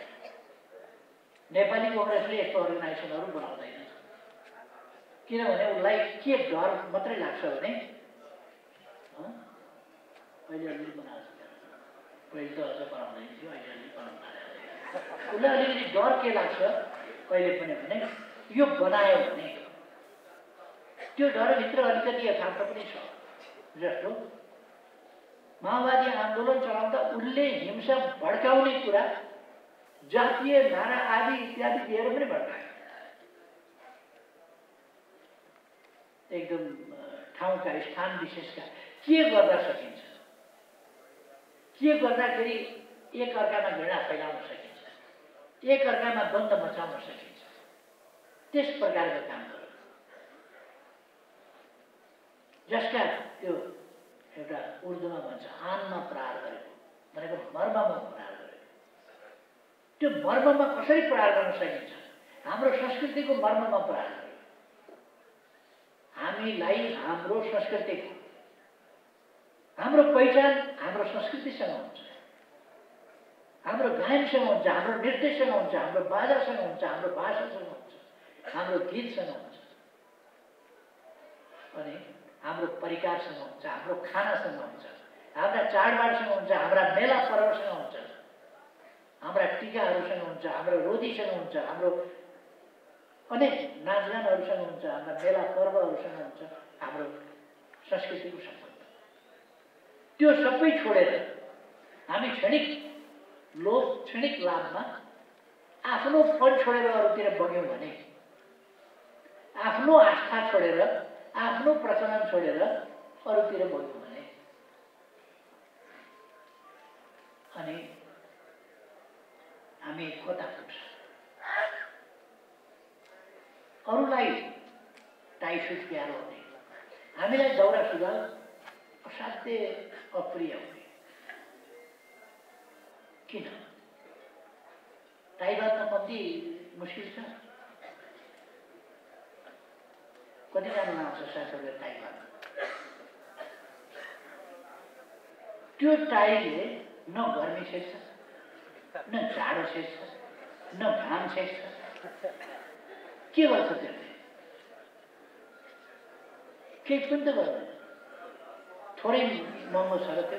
नेपाली काङ्ग्रेसले यस्तो अर्गनाइजेसनहरू बनाउँदैन, किनभने उसलाई के डर मात्रै लाग्छ भने अहिले अलिअलि बनाएको छ, पहिले त अझ बनाउँदैन थियो, अहिले अलिअलि बनाउन थाल्यो। उसलाई अलिकति डर के लाग्छ कहिले पनि भने यो बनायो भने त्यो डरभित्र अलिकति यथार्थ पनि छ। जस्तो माओवादी आन्दोलन चलाउँदा उसले हिंसा भड्काउने कुरा जातीय नारा आदि इत्यादि दिएर पनि भड्कायो। एकदम ठाउँका स्थान विशेषका के गर्दा सकिन्छ, के गर्दाखेरि एक अर्कामा घृणा फैलाउन सकिन्छ, एक अर्कामा द्वन्द्व मचाउन सकिन्छ, त्यस प्रकारका काम गर्यो। जसका त्यो एउटा उर्दूमा भन्छ आनमा प्रहार गरेको भनेको मर्ममा प्रहार गरेको। त्यो मर्ममा कसरी प्रहार गर्न सकिन्छ? हाम्रो संस्कृतिको मर्ममा प्रहार गर्यो। हामीलाई हाम्रो संस्कृतिको हाम्रो पहिचान हाम्रो संस्कृतिसँग हुन्छ, हाम्रो गायनसँग हुन्छ, हाम्रो नृत्यसँग हुन्छ, हाम्रो बाजासँग हुन्छ, हाम्रो भाषासँग हुन्छ, हाम्रो गीतसँग हुन्छ, अनि हाम्रो परिकारसँग हुन्छ, हाम्रो खानासँग हुन्छ, हाम्रा चाडबाडसँग हुन्छ, हाम्रा मेला पर्वसँग हुन्छ, हाम्रा टिकाहरूसँग हुन्छ, हाम्रो रोदीसँग हुन्छ, हाम्रो अनेक नाचगानहरूसँग हुन्छ, हाम्रा मेला पर्वहरूसँग हुन्छ, हाम्रो संस्कृतिको सम्बन्ध। त्यो सबै छोडेर हामी क्षणिक लोभ क्षणिक लाभमा आफ्नो फल छोडेर अरूतिर बग्यौँ भने, आफ्नो आस्था छोडेर आफ्नो प्रचलन छोडेर अरूतिर बग्यौँ भने अनि हामी कता पुग्छ? अरूलाई टाइसुट प्यारो हुने, हामीलाई दौरा सुरुवाल असाध्य अप्रिय हुने। किन? टाई बाँध्न कति मुस्किल छ। कतिजना आउँछ साथीहरूले टाई बाँध्न? त्यो टाईले न गर्मी सेक्छ, न जाडो सेक्छ, न घाम सेक्छ। के गर्छ त्यसले? केही पनि त गर्दैन। थोरै महँगो छ र त्यो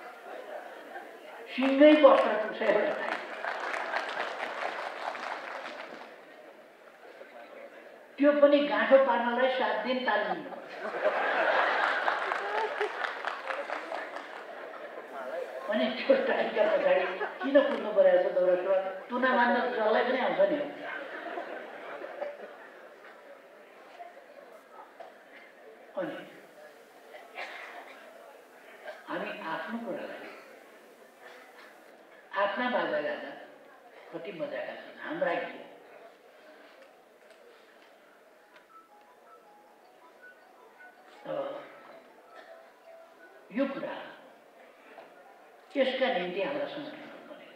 सिँगै बस्न पुग्छ एउटा टाई। त्यो पनि गाँठो पार्नलाई सात दिन तालिम अनि त्यो टाइका पछाडि किन कुद्नु परेको छ? दौरा सुरुवाल तुना मान्न जसलाई पनि आउँछ नि। अनि हामी आफ्नो कुरालाई आफ्ना बाजा गाजा कति मजाका छन्। हाम्रा गीत यो कुरा यसका निम्ति हाम्रा सङ्गठनहरू बनेका।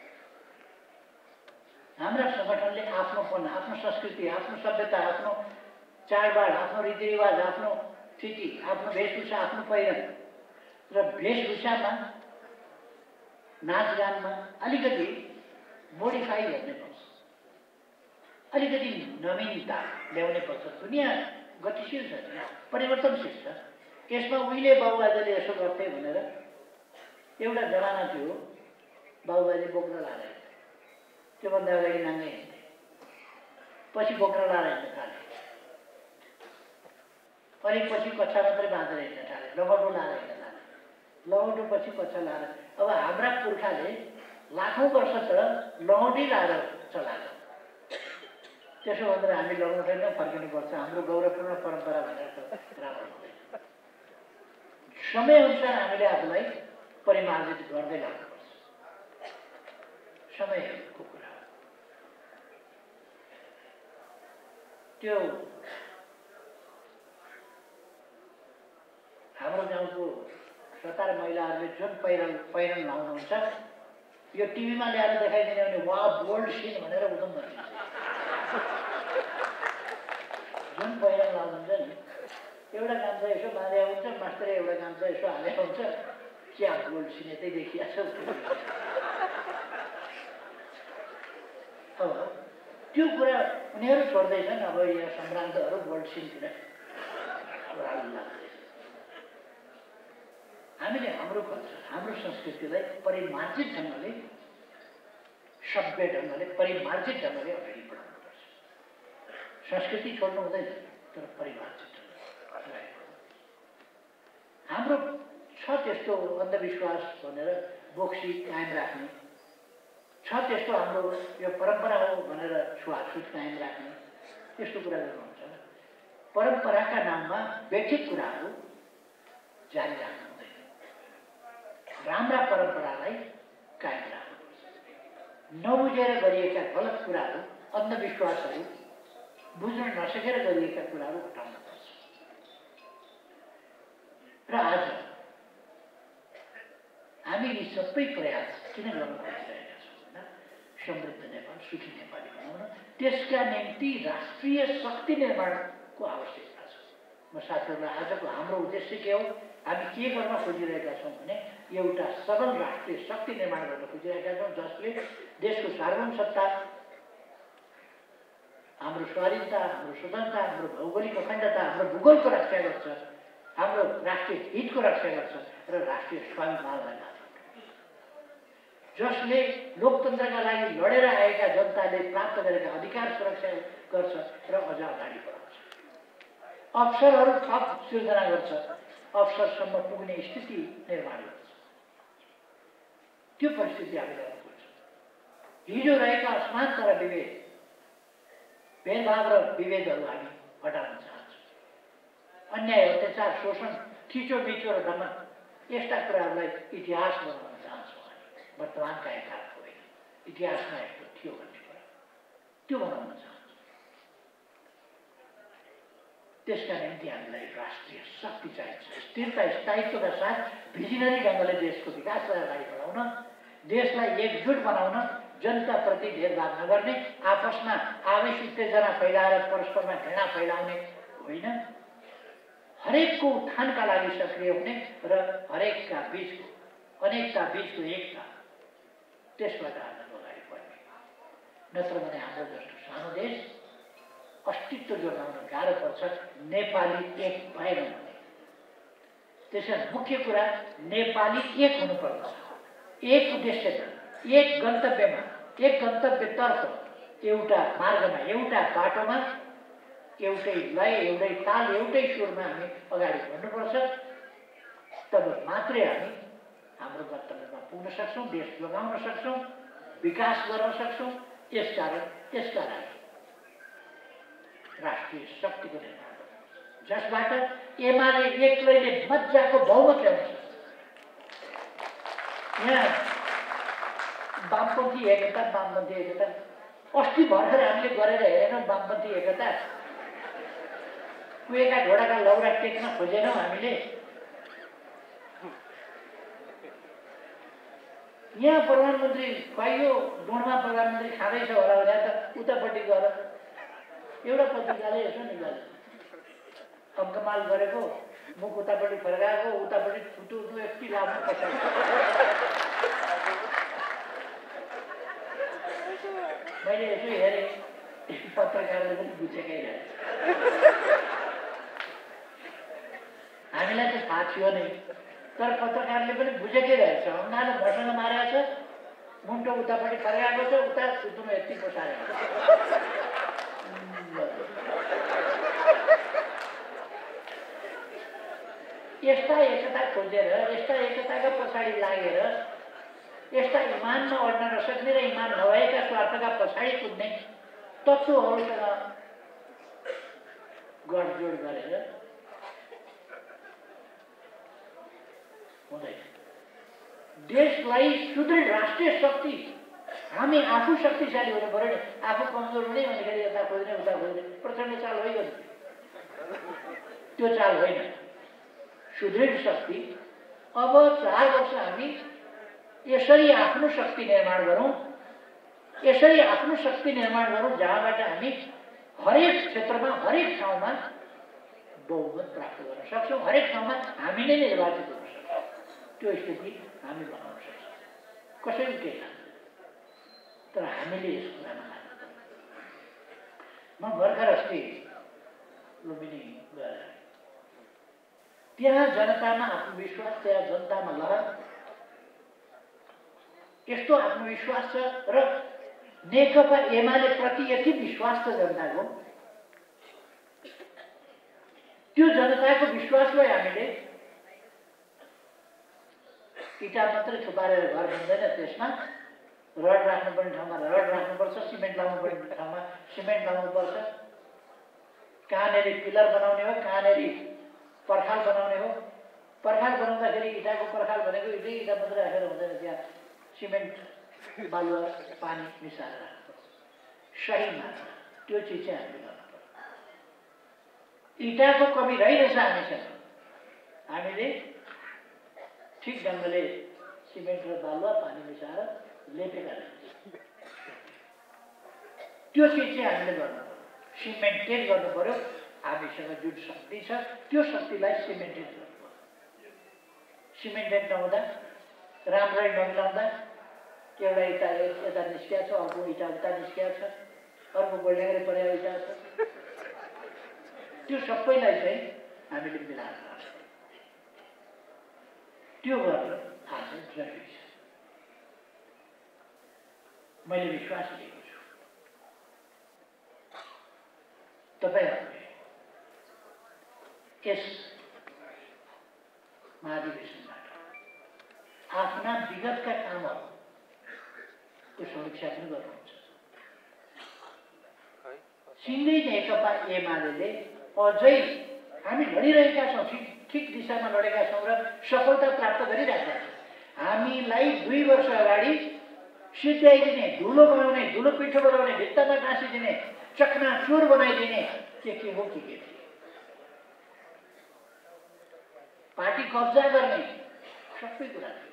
हाम्रा सङ्गठनले आफ्नोपन, आफ्नो संस्कृति, आफ्नो सभ्यता, आफ्नो चाडबाड, आफ्नो रीतिरिवाज, आफ्नो स्थिति, आफ्नो वेशभूषा, आफ्नो पहिरन र वेशभूषामा नाचगानमा अलिकति मोडिफाई गर्नुपर्छ, अलिकति नवीनता ल्याउनै पर्छ। दुनियाँ गतिशील छ, परिवर्तनशील छ। यसमा उहिले बाबुबाजेले यसो गर्थे भनेर एउटा जमाना थियो, बाबुबाजे बोक्रा लाएर हिँड्थे, त्योभन्दा अगाडि नाङ्गै हिँड्थे, पछि बोक्रा लाएर हिँड्न थाले, अनि पछि कच्छा मात्रै बाँधेर हिँड्न थाले, लगौटो लाएर हिँड्न थाले, लगौटो पछि कच्छा लाएर। अब हाम्रा पुर्खाले लाखौँ वर्ष त लौटी लाएर चलाएको। त्यसो भनेर हामी लगाउँदै नै फर्किनुपर्छ, हाम्रो गौरवपूर्ण परम्परा भनेर त राम्रो हुँदैन। समयअनुसार हामीले आफूलाई परिमार्जित गर्दै लाग्नुपर्छ। समयको कुरा त्यो हाम्रो गाउँको सतार महिलाहरूले जुन पहिरन पहिरन लाउनुहुन्छ, यो टिभीमा ल्याएर देखाइदिने भने वा बोल्ड सिन भनेर उदम गर्छ। जुन पहिरन लाउनुहुन्छ नि, एउटा गाम्चा यसो बाँधेको हुन्छ, मास्टर एउटा गाम्चा यसो हालेको हुन्छ, क्या बोल्ड सिन यतै देखिएको छ। अब त्यो कुरा उनीहरू छोड्दैछन्। अब यहाँ सम्भ्रान्तहरू बोल्ड सिनतिर लाग्दैछ। हामीले हाम्रो कल्चर, हाम्रो संस्कृतिलाई परिमार्जित ढङ्गले सभ्य ढङ्गले परिमार्जित ढङ्गले अगाडि बढाउनुपर्छ। संस्कृति छोड्नु हुँदैन, तर परिमार्जित ढङ्गले। हाम्रो छ त्यस्तो अन्धविश्वास भनेर बोक्सी कायम राख्ने, छ त्यस्तो हाम्रो यो परम्परा हो भनेर छुवाछुत कायम राख्ने, त्यस्तो कुरा गर्नुहुन्छ। परम्पराका नाममा व्यथित कुराहरू जारी राख्नु हुँदैन। राम्रा परम्परालाई कायम राख्नुपर्छ। नबुझेर गरिएका गलत कुराहरू, अन्धविश्वासहरू, बुझ्न नसकेर गरिएका कुराहरू हटाउनुपर्छ। र आज हामी यी सबै प्रयास किन गर्न खोजिरहेका छौँ भन्दा समृद्ध नेपाल, सुखी नेपाली बनाउन, त्यसका निम्ति राष्ट्रिय शक्ति निर्माणको आवश्यकता छ। म साथीहरूलाई आजको हाम्रो उद्देश्य के हो, हामी के गर्न खोजिरहेका छौँ भने एउटा सबल राष्ट्रिय शक्ति निर्माण गर्न खोजिरहेका छौँ, जसले देशको सार्वभौम सत्ता, हाम्रो स्वाधीनता, हाम्रो स्वतन्त्रता, हाम्रो भौगोलिक अखण्डता, हाम्रो भूगोलको रक्षा गर्छ, हाम्रो राष्ट्रिय हितको रक्षा गर्छ र राष्ट्रिय स्वाभिमानलाई मात्र, जसले लोकतन्त्रका लागि लडेर आएका जनताले प्राप्त गरेका अधिकार सुरक्षा गर्छ र अझ अगाडि बढाउँछ। अवसरहरू थप सिर्जना गर्छ, अवसरसम्म पुग्ने स्थिति निर्माण गर्छ। त्यो परिस्थिति हामी ल्याउनु पर्छ। हिजो रहेका असमानता र विभेद, भेदभाव र विभेदहरू हामी हटाउन चाहन्छौँ। अन्याय, अत्याचार, शोषण, थिचोमिचो र दमन, यस्ता कुराहरूलाई इतिहास बनाउन चाहन्छौँ। हामी वर्तमानका यथार्थ होइन, इतिहासमा यस्तो थियो भन्ने कुरा, त्यो बनाउन चाहन्छौँ। त्यसका निम्ति हामीलाई राष्ट्रिय शक्ति चाहिन्छ। स्थिरता, स्थायित्वका साथ भिजनरी ढङ्गले देशको विकासलाई अगाडि बढाउन, देशलाई एकजुट बनाउन, जनताप्रति भेदभाव नगर्ने, आपसमा आवेश उत्तेजना फैलाएर परस्परमा घृणा फैलाउने होइन, हरेकको उत्थानका लागि सक्रिय हुने र हरेकका बिचको अनेकता बिचको एकता, त्यसबाट हामी अगाडि बढ्ने। नत्र भने हाम्रो जस्तो सानो देश अस्तित्व जोगाउन गाह्रो पर्छ नेपाली एक भएन भने। त्यसैले मुख्य कुरा नेपाली एक हुनुपर्छ, एक उद्देश्यमा, एक गन्तव्यमा, एक गन्तव्यतर्फ, एउटा मार्गमा, एउटा बाटोमा, एउटै लय, एउटै ताल, एउटै सुरमा हामी अगाडि बढ्नुपर्छ। तब मात्रै हामी हाम्रो गन्तव्यमा पुग्न सक्छौँ, देश जोगाउन सक्छौँ, विकास गर्न सक्छौँ। यसकारण यसका लागि राष्ट्रिय शक्तिको निर्माण गर्नुपर्छ, जसबाट एमाले एक्लैले मजाको बहुमत ल्याउन सक्छ। यहाँ वामपन्थी एकता, वामपन्थी एकता अस्ति भर्खर हामीले गरेर हेरेनौँ। वामपन्थी एकता कुएका घोडाका लौरा टेक्न खोजेनौँ हामीले। यहाँ प्रधानमन्त्री खुवाइयो, डोणमा प्रधानमन्त्री खाँदैछ होला भने त उतापट्टि गएर एउटा पत्रिकाले यसो निकाल्यो, अङ्कमाल गरेको, मुख उतापट्टि फर्काएको, उतापट्टि थुतु उतु यति लामो पछाडि। मैले यसो हेरेँ, पत्रकारले पनि बुझेकै रहेछ। हामीलाई त थाहा थियो नै, तर पत्रकारले पनि बुझेकै रहेछ। अङ्गालो मसँग मारेको छ, मुन्टो उतापट्टि फर्काएको छ, उता सुत्नुमा यति पछाडि। यस्ता एकता खोजेर, यस्ता एकताका पछाडि लागेर, यस्ता इमानमा अड्न नसक्ने र इमान नभएका स्वार्थका पछाडि कुद्ने तत्त्वहरूसँग गठजोड गरेर हुँदैन। देशलाई सुदृढ राष्ट्रिय शक्ति, हामी आफू शक्तिशाली हुनु पऱ्यो नि। आफू कमजोर हुने भनेखेरि यता खोज्ने उता खोज्ने प्रचण्ड चाल भइगयो। त्यो चाल होइन। सुदृढ शक्ति, अब चार वर्ष हामी यसरी आफ्नो शक्ति निर्माण गरौँ, यसरी आफ्नो शक्ति निर्माण गरौँ जहाँबाट हामी हरेक क्षेत्रमा, हरेक ठाउँमा बहुमत प्राप्त गर्न सक्छौँ, हरेक ठाउँमा हामी नै निर्वाचित हुन सक्छौँ। त्यो स्थिति हामी बनाउन सक्छौँ। कसैले केही लाग्दैन, तर हामीले यस कुरामा लाग्नु। म भर्खर अस्ति लुम्बिनी गएर त्यहाँ जनतामा आत्मविश्वास, त्यहाँ जनतामा लहर, यस्तो आत्मविश्वास छ र नेकपा एमाले प्रति यति विश्वास त जनताको, त्यो जनताको विश्वासलाई हामीले इटा मात्रै थुपारेर घर बन्दैन, त्यसमा रड राख्नुपर्ने ठाउँमा रड राख्नुपर्छ, सिमेन्ट लाउनुपर्ने ठाउँमा सिमेन्ट लाउनुपर्छ, कहाँनेरि पिलर बनाउने हो, कहाँनेरि पर्खाल बनाउने हो। पर्खाल बनाउँदाखेरि इटाको पर्खाल भनेको इटै इटा मात्रै राखेर हुँदैन, त्यहाँ सिमेन्ट बालुवा पानी मिसाएर राख्नुपर्छ, सही मात्रा। त्यो चिज चाहिँ हामीले गर्नुपर्छ। इटाको कमी रहेनछ हामीसँग, हामीले ठिक ढङ्गले सिमेन्ट र बालुवा पानी मिसाएर लेपेका रहेछ। त्यो चिज चाहिँ हामीले गर्नु पर्यो, सिमेन्टेड गर्नु पर्यो। हामीसँग जुन शक्ति छ त्यो शक्तिलाई सिमेन्टेड गर्नु पर्यो। सिमेन्टेड नहुँदा, राम्ररी नमिलाउँदा एउटा इटा यता निस्किया छ, अर्को इटा उता निस्किया छ, अर्को गोल्डेगरी परेको इटा छ, त्यो सबैलाई चाहिँ हामीले मिलाएर त्यो गर्न आज जरुरी छ। मैले विश्वास लिएको छु तपाईहरुले यस महाधिवेशनबाट आफ्ना विगतका कामहरूको समीक्षा पनि गर्नुहुन्छ। सिङ्गै नेकपा एमाले अझै हामी लडिरहेका छौँ, ठिक ठिक दिशामा लडेका छौँ र सफलता प्राप्त गरिरहेका छौँ। हामीलाई दुई वर्ष अगाडि सिद्ध्याइदिने, धुलो बनाउने, धुलो पिठो बनाउने, भित्तामा टाँसिदिने, चकनाचुर बनाइदिने के के हो के के थियो। पार्टी कब्जा गर्ने सबै कुरा थियो।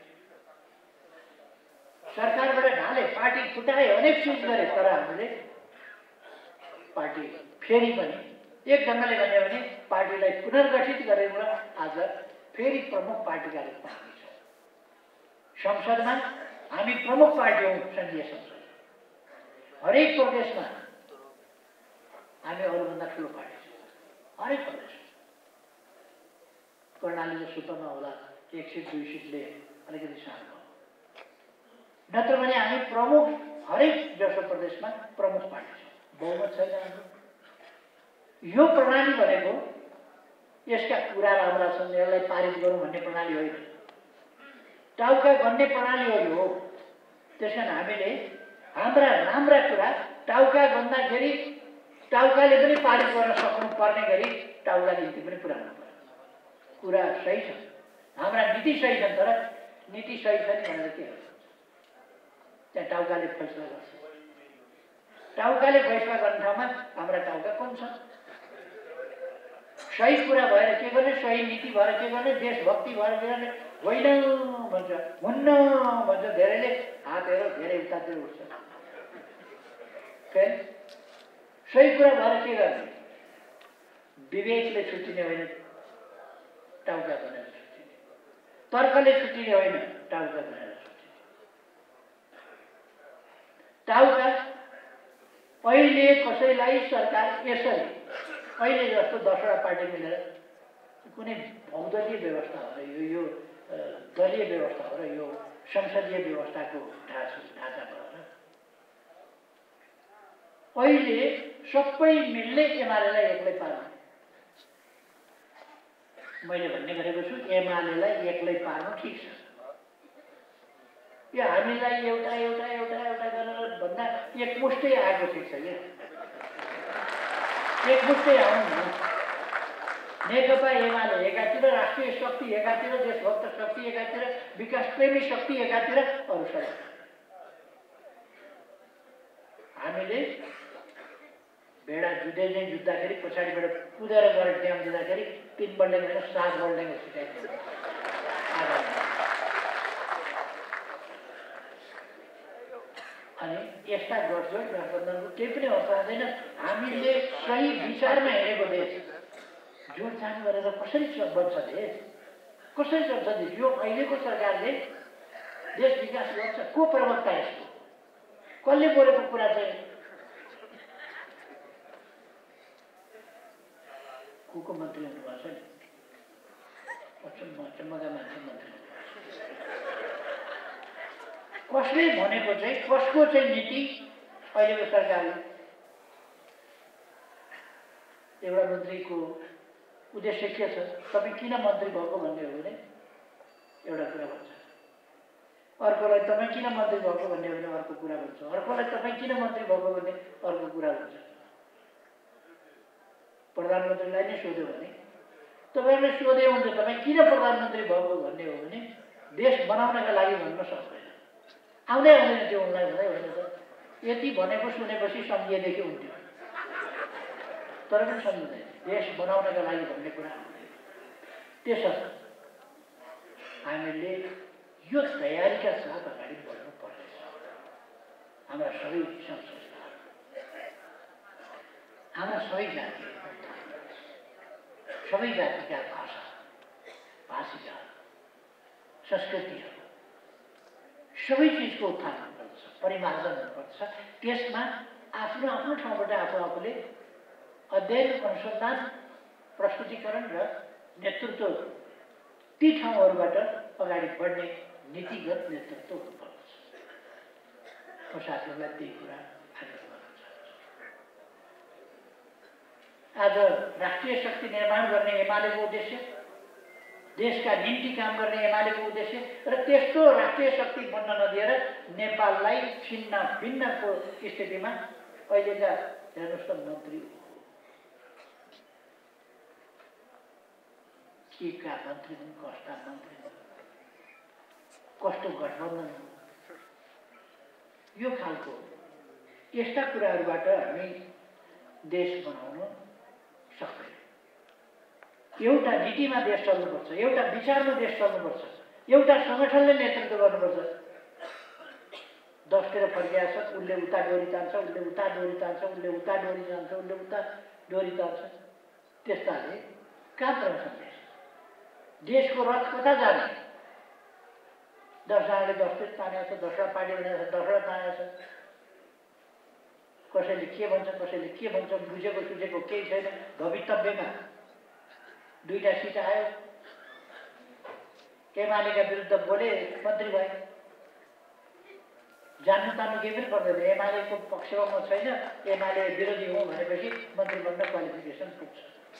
सरकारबाट ढाले, पार्टी फुटाए, अनेक चिज गरे, तर हामीले पार्टी फेरि पनि एक ढङ्गले भन्यो भने पार्टीलाई पुनर्गठित गरेर आज फेरि प्रमुख पार्टीका रूपमा हामी छौँ। संसदमा हामी प्रमुख पार्टी हौँ, सङ्घीय संसद। हरेक प्रदेशमा हामी अरूभन्दा ठुलो पार्टी छौँ, हरेक प्रदेश। कर्णाली र सुत्तमा होला एक सिट दुई सिटले अलिकति सानो भयो, नत्र भने हामी प्रमुख हरेक जसो प्रदेशमा प्रमुख पार्टी छौँ। बहुमत छैन हाम्रो। यो प्रणाली भनेको यसका कुरा राम्रा छन्, यसलाई पारित गरौँ भन्ने प्रणाली होइन, टाउका गन्ने प्रणाली हो यो। त्यस कारण हामीले हाम्रा राम्रा कुरा टाउका गन्दाखेरि टाउकाले पनि पारित गर्न सक्नु पर्ने गरी टाउका नीति पनि पुऱ्याउनु पर्यो। कुरा सही छ, हाम्रा नीति सही छन्, तर नीति सही छ नि भनेर के हो, त्यहाँ टाउकाले फैसला गर्छ। टाउकाले फैसला गर्ने ठाउँमा हाम्रा टाउका कम छ। सही कुरा भएर के गर्ने, सही नीति भएर के गर्ने, देशभक्ति भएर के गर्ने, होइन भन्छ, हुन्न भन्छ, धेरैले हातहरू धेरै उतातिर उठ्छ। फेरि सही कुरा भएर के गर्ने, विवेकले छुट्टिने होइन, टाउका बनाएर छुट्टिने, तर्कले छुट्टिने होइन, टाउका बनाएर छुट्टिने। टाउका अहिले कसैलाई सरकार यसरी अहिले जस्तो दसवटा पार्टी मिलेर कुनै बहुदलीय व्यवस्था हो र यो यो दलीय व्यवस्था हो र यो संसदीय व्यवस्थाको ढाँचा ढाँचा भयो र अहिले सबै मिल्ने एमालेलाई एक्लै पार्नु। मैले भन्ने गरेको छु, एमालेलाई एक्लै पार्नु ठिक छ। यो हामीलाई एउटा एउटा एउटा एउटा गरेर भन्दा एकमुष्टै आएको ठिक छ। क्या एकमुष्टै आउनु, नेकपा एमाले एकातिर, राष्ट्रिय शक्ति एकातिर, देशभक्त शक्ति एकातिर, विकास प्रेमी शक्ति एकातिर, अरू सबै हामीले भेडा जुधे नै जुत्दाखेरि पछाडिबाट कुदेर गएर ड्याम दिँदाखेरि तिन बल्डेङ होइन सात बल्डेङ छिटाइदिन्छ। अनि यस्ता गठजोड गठबन्धनको केही पनि अर्थ हुँदैन। हामीले सही विचारमा हेरेको देश जोडजान गरेर कसरी बन्छ देश, कसरी चल्छ देश? यो अहिलेको सरकारले देश विकास गर्छ, को प्रवक्ता यसको, कसले बोलेको कुरा चाहिँ को को मन्त्री हुनुभएको छ नि, अचम्म अचम्मका मान्छे मन्त्री कसले भनेको चाहिँ, कसको चाहिँ नीति अहिलेको सरकारले एउटा मन्त्रीको उद्देश्य के छ, तपाईँ किन मन्त्री भएको भन्ने हो भने एउटा कुरा भन्छ, अर्कोलाई तपाईँ किन मन्त्री भएको भन्ने हो भने अर्को कुरा भन्छ, अर्कोलाई तपाईँ किन मन्त्री भएको भन्ने अर्को कुरा भन्छ। प्रधानमन्त्रीलाई नै सोध्यो भने तपाईँले सोधे हुन्छ तपाईँ किन प्रधानमन्त्री भएको भन्ने हो भने देश बनाउनका लागि भन्न सक्दैन। आउँदै आउँदैन त्यो उनलाई हुँदै होइन त, यति भनेको सुनेपछि सम्झिएदेखि हुन्थ्यो, तर पनि सम्झिँदैन। देश बनाउनका लागि भन्ने कुरा आउँदैन। त्यसर्थ हामीले यो तयारीका साथ अगाडि बढ्नु पर्नेछ। हाम्रा सबै सङ्घ संस्थाहरू, हाम्रा सबै जाति, सबै जातिका भाषा भाषिका संस्कृतिहरू सबै चिजको उत्थान हुनुपर्छ, परिमार्जन हुनुपर्छ। त्यसमा आफ्नो आफ्नो ठाउँबाट आफू आफूले अध्ययन, अनुसन्धान, प्रस्तुतीकरण र नेतृत्व ती ठाउँहरूबाट अगाडि बढ्ने नीतिगत नेतृत्व हुनुपर्छ। म साथीहरूलाई त्यही कुरा आग्रह गर्न चाहन्छु। आज राष्ट्रिय शक्ति निर्माण गर्ने एमालेको उद्देश्य, देशका निम्ति काम गर्ने एमालेको उद्देश्य र त्यस्तो राष्ट्रिय शक्ति बन्न नदिएर नेपाललाई छिन्न भिन्नको स्थितिमा अहिलेका हेर्नुहोस् त मन्त्री के का मन्त्री हुन्, कस्ता मन्त्री हुन्, कस्तो गठबन्धन हो, यो खालको यस्ता कुराहरूबाट हामी देश बनाउन सक्दैन। एउटा नीतिमा देश चल्नुपर्छ, एउटा विचारमा देश चल्नुपर्छ, एउटा सङ्गठनले नेतृत्व गर्नुपर्छ। दसतिर फर्किया छ, उसले उता डोरी तान्छ, उसले उता डोरी तान्छ, उसले उता डोरी जान्छ, उसले उता डोरी तान्छ। त्यस्ताले कहाँ पुऱ्याउँछ देश? देशको रथ कता जाने? दसजनाले दसतिर तानेको छ, दसवटा पार्टी बनाएको छ, दसवटा तानेको छ। कसैले के भन्छ, कसैले के भन्छ, बुझेको सुझेको केही छैन। भवितव्यमा दुईटा सिट आयो, एमालेका विरुद्ध बोले, मन्त्री भए। जान्नु तान्नु केही पनि पर्दैन, एमालेको पक्षमा म छैन, एमाले विरोधी हो भनेपछि मन्त्री बन्न क्वालिफिकेसन पुग्छ।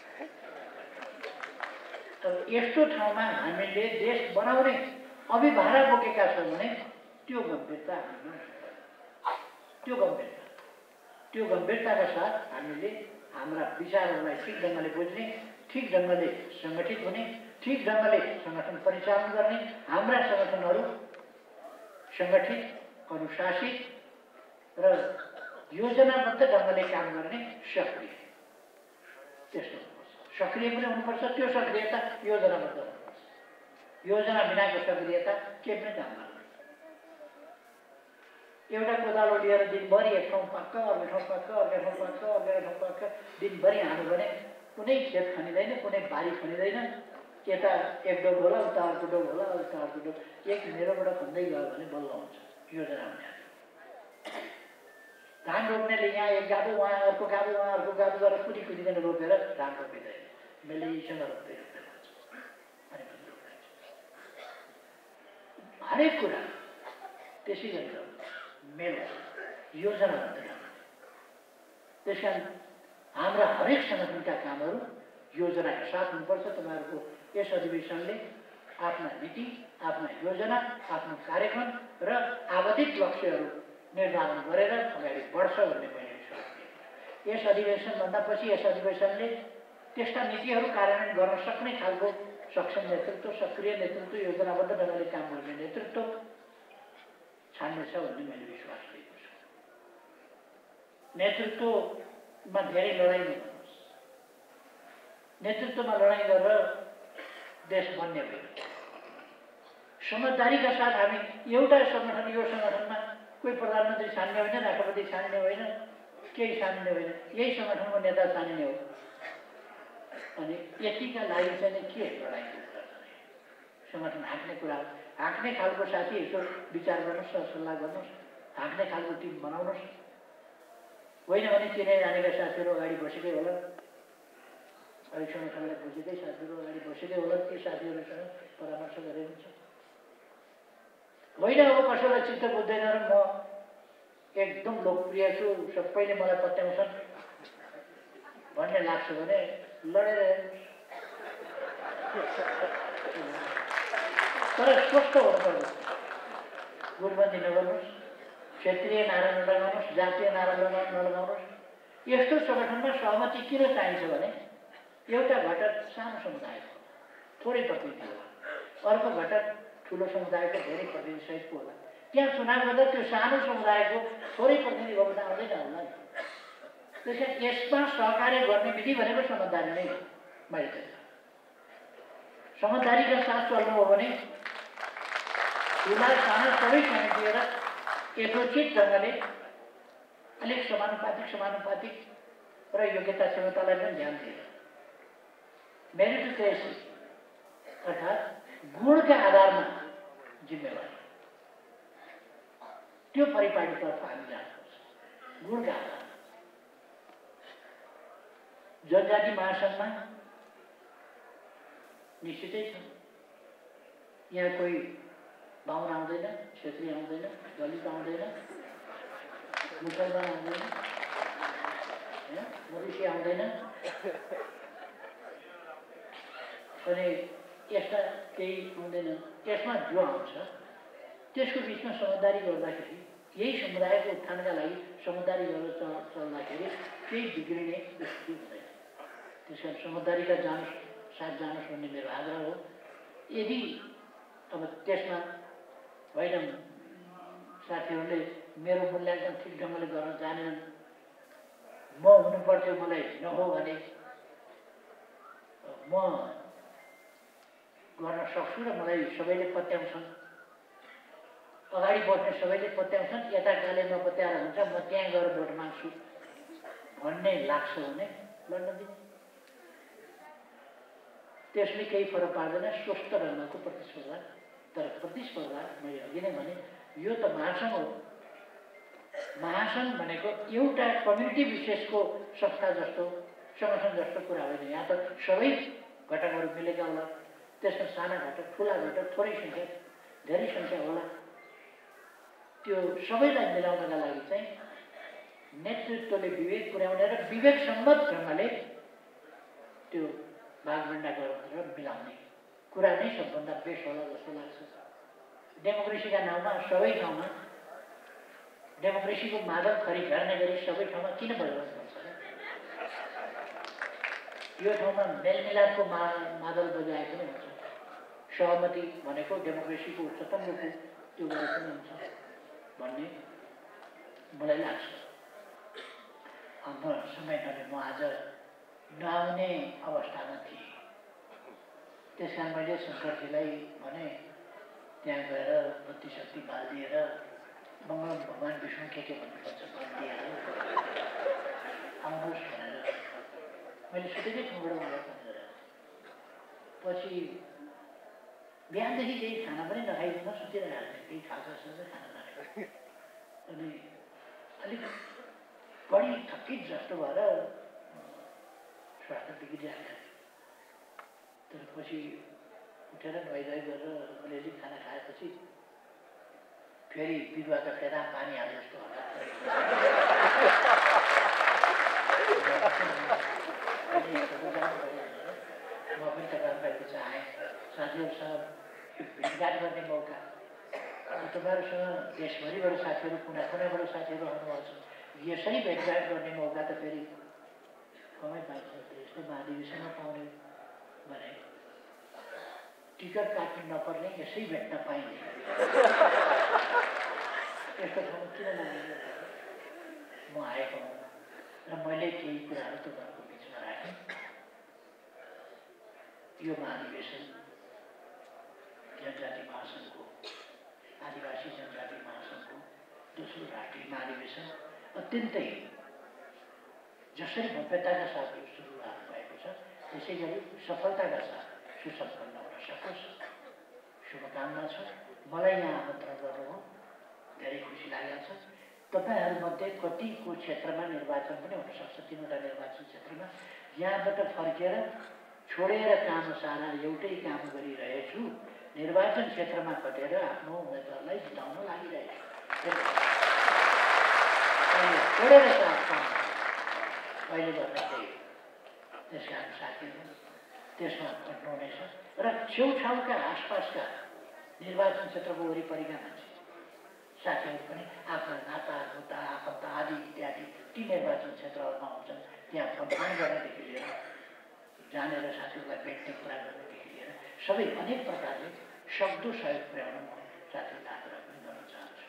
तर यस्तो ठाउँमा हामीले देश बनाउने अभिभारा बोकेका छौँ भने त्यो गम्भीरता हामीमा त्यो गम्भीरता त्यो गम्भीरताका साथ हामीले हाम्रा विचारहरूलाई ठिक ढङ्गले बुझ्ने, ठिक ढङ्गले सङ्गठित हुने, ठिक ढङ्गले सङ्गठन परिचालन गर्ने, हाम्रा सङ्गठनहरू सङ्गठित, अनुशासित र योजनाबद्ध ढङ्गले काम गर्ने सक्रिय, त्यस्तो हुनुपर्छ। सक्रिय पनि हुनुपर्छ। त्यो सक्रियता योजनाबद्ध हुनुपर्छ। योजना बिनाको सक्रियता केही पनि काम गर्दैन। एउटा कोदालो लिएर दिनभरि एक ठाउँ पाक्क, अर्को ठाउँ पाक्क, अर्को ठाउँ पाक्क, अर्को ठाउँ पाक्क दिनभरि हाल्यो भने कुनै खेत खनिँदैन, कुनै बारी खनिँदैन। यता एक डोब होला, उता अर्को डोब होला, उता अर्को डोब, एक मेरोबाट खन्दै गयो भने बल्ल हुन्छ योजना हुने। धान रोप्नेले यहाँ एक गाडो, उहाँ अर्को गाडो, उहाँ अर्को गाडो गरेर कुदी कुदिकन रोपेर धान रोपिँदैन, मेलैसँग रोप्दै रोप्दै जान्छ। अनि हरेक कुरा त्यसै गरी मेल योजना भन्दैन। त्यस कारण हाम्रा हरेक सङ्गठनका कामहरू योजनाका साथ हुनुपर्छ। तपाईँहरूको यस अधिवेशनले आफ्ना नीति, आफ्ना योजना, आफ्नो कार्यक्रम र आवधिक लक्ष्यहरू निर्धारण गरेर अगाडि बढ्छ भन्ने मैले विश्वास दिएँ। यस अधिवेशनभन्दा पछि यस अधिवेशनले त्यस्ता नीतिहरू कार्यान्वयन गर्न सक्ने खालको सक्षम नेतृत्व, सक्रिय नेतृत्व, योजनाबद्ध ढङ्गले काम गर्ने नेतृत्व छान्नेछ भन्ने मैले विश्वास लिएको छु। नेतृत्वमा धेरै लडाइँ नगर्नुहोस्। नेतृत्वमा लडाइँ गरेर देश बन्ने होइन। समझदारीका साथ हामी एउटा सङ्गठन, यो सङ्गठनमा कोही प्रधानमन्त्री छान्ने होइन, राष्ट्रपति छान्ने होइन, केही छान्ने होइन, यही सङ्गठनको नेता छान्ने हो। अनि यतिका लागि चाहिँ के लडाइँ गर्छ? सङ्गठन हाँक्ने कुरा हो। हाँक्ने खालको साथी यसो विचार गर्नुहोस्, सल्लाह गर्नुहोस्, हाँक्ने खालको टिम बनाउनुहोस्। होइन भने चिने जानेका साथीहरू अगाडि बसेकै होला, अलिक सङ्गठनलाई बुझेकै साथीहरू अगाडि बसेकै होला, ती साथीहरूसँग परामर्श गरेर हुन्छ। होइन अब कसैलाई चित्त बुझ्दैन र म एकदम लोकप्रिय छु, सबैले मलाई पत्याउँछन् भन्ने लाग्छ भने लडेर तर स्वस्थ हुनुपर्छ। गुटबन्दी नगर्नुहोस्, क्षेत्रीय नारा नलगाउनुहोस्, जातीय नारा नलगाउनुहोस्। यस्तो सङ्गठनमा सहमति किन चाहिन्छ भने एउटा घटक सानो समुदायको थोरै प्रतिनिधि होला, अर्को घटक ठुलो समुदायको धेरै प्रतिनिधिसहितको होला। त्यहाँ चुनाव गर्दा त्यो सानो समुदायको थोरै प्रतिनिधि भोट आउँदैन होला नि। त्यस कारण यसमा सहकार्य गर्ने विधि भनेको समझदारी नै हो। मैले देख्छ समझदारीका साथ चल्नु हो भने ठुला साना सबै समेटिएर यथोचित ढङ्गले अलिक समानुपातिक समानुपातिक र योग्यता क्षमतालाई पनि ध्यान दिएर मेरिटोक्रेसी अर्थात् गुणका आधारमा जिम्मेवारी त्यो परिपाटीतर्फ हामी जानुपर्छ। गुणका आधारमा जनजाति महासङ्घमा निश्चितै छ, यहाँ कोही बाहुन आउँदैन, क्षेत्रीय आउँदैन, दलित आउँदैन, मुसलमान आउँदैन, मधेसी आउँदैन। अनि यस्ता केही आउँदैन। यसमा जो आउँछ त्यसको बिचमा समझदारी गर्दाखेरि यही समुदायको उत्थानका लागि समझदारी गरेर चल्दाखेरि केही बिग्रिने स्थिति हुँदैन। त्यस कारण समझदारीका जानुहोस् साथ जानुहोस् भन्ने मेरो आग्रह हो। यदि अब त्यसमा होइन साथीहरूले मेरो मूल्याङ्कन ठिक ढङ्गले गर्न जानेनन्, म हुनुपर्थ्यो मलाई नहो भने म गर्न सक्छु र मलाई सबैले पत्याउँछन्, अगाडि बस्ने सबैले पत्याउँछन्, यता काले नपत्याएर हुन्छ म त्यहाँ गएर भोट माग्छु भन्ने लाग्छ भने लड्न दिने। त्यसले केही फरक पार्दैन स्वस्थ ढङ्गको प्रतिस्पर्धा। तर प्रतिस्पर्धा मैले अघि नै भने यो त महासङ्घ हो। महासङ्घ भनेको एउटा कम्युनिटी विशेषको संस्था जस्तो सङ्गठन जस्तो कुरा होइन। यहाँ त सबै घटकहरू मिलेका होला, त्यसमा साना घटक ठुला घटक थोरै सङ्ख्या धेरै सङ्ख्या होला। त्यो सबैलाई मिलाउनका लागि चाहिँ नेतृत्वले विवेक पुर्याउने र विवेकसम्मत ढङ्गले त्यो भागभण्डा गरेर मिलाउने कुरा नै सबभन्दा बेस्ट होला जस्तो लाग्छ। डेमोक्रेसीका नाउँमा सबै ठाउँमा डेमोक्रेसीको मादल खरी गर्ने गरी सबै ठाउँमा किन बदलाव गर्छ? यो ठाउँमा मेलमिलापको मा मादल बजाएको नै हुन्छ। सहमति भनेको डेमोक्रेसीको उच्चतम रूप त्यो गरेको नै हुन्छ भन्ने मलाई लाग्छ। हाम्रो समयले म आज नआउने अवस्थामा थिएँ। त्यस कारण मैले शङ्करजीलाई भने त्यहाँ गएर बत्ती शक्ति बालिदिएर मङ्गलम भगवान् विष्णु के के भन्नुपर्छ भनिदिएर आउनुहोस् भनेर मैले सुतेकै ठाउँबाट मलाई भनेर पछि बिहानदेखि केही खाना पनि नखाइकन सुतिरहेको थिएँ। केही खाजा साजा खाना नखाएको अनि अलिक बढी थकित जस्तो भएर स्वास्थ्य बिग्रिरहेको थियो। तर पछि उठेर नुहाइधुवाइ गरेर अलिअलि खाना खाएपछि फेरि बिरुवाका फेदा पानी हाले जस्तो हठात म पनि तपाईँहरूको चाहेँ साथीहरूसँग भेटघाट गर्ने मौका। तपाईँहरूसँग देशभरिबाट साथीहरू कुना कुनाबाट साथीहरू आउनुभएको छ। यसरी भेटघाट गर्ने मौका त फेरि कमै पाइन्छ। यस्तो महाधिवेशनमा पाउने भने टिकट काट्नु नपर्ने यसै भेट्न पाइने यस्तो ठाउँमा किन नमिल्ने म आएको हुँ र मैले केही कुराहरू तपाईँहरूको बिचमा राखेँ। यो महाधिवेशन जनजाति महासङ्घको आदिवासी जनजाति महासङ्घको दोस्रो राष्ट्रिय महाधिवेशन अत्यन्तै जसरी भव्यताका साथ यो सुरुवात भएको छ त्यसै गरी सफलताका साथ सुसम्पन्न हुन सकोस् शुभकामना छ। मलाई यहाँ आमन्त्रण गर्नुभयो, धेरै खुसी लागेको छ। तपाईँहरूमध्ये कतिको क्षेत्रमा निर्वाचन पनि हुनसक्छ, तिनवटा निर्वाचन क्षेत्रमा यहाँबाट फर्केर छोडेर काम सारा एउटै काम गरिरहेछु, निर्वाचन क्षेत्रमा खटेर आफ्नो उम्मेदवारलाई जिताउन लागिरहेछु। अहिले छोडेर साथ काम अहिले गर्ने त्यही त्यस कारण साथीहरू त्यसमा खट्नुहुनेछ र छेउछाउका आसपासका निर्वाचन क्षेत्रको वरिपरिका मान्छे साथीहरू पनि आफ्ना नाता गोता आफन्त आदि इत्यादि ती निर्वाचन क्षेत्रहरूमा हुन्छन् त्यहाँ मतदान गर्नेदेखि लिएर जानेर साथीहरूलाई भेट्ने कुरा गर्नेदेखि लिएर सबै अनेक प्रकारले सक्दो सहयोग पुर्याउन म साथीहरू आग्रह पनि गर्न चाहन्छु।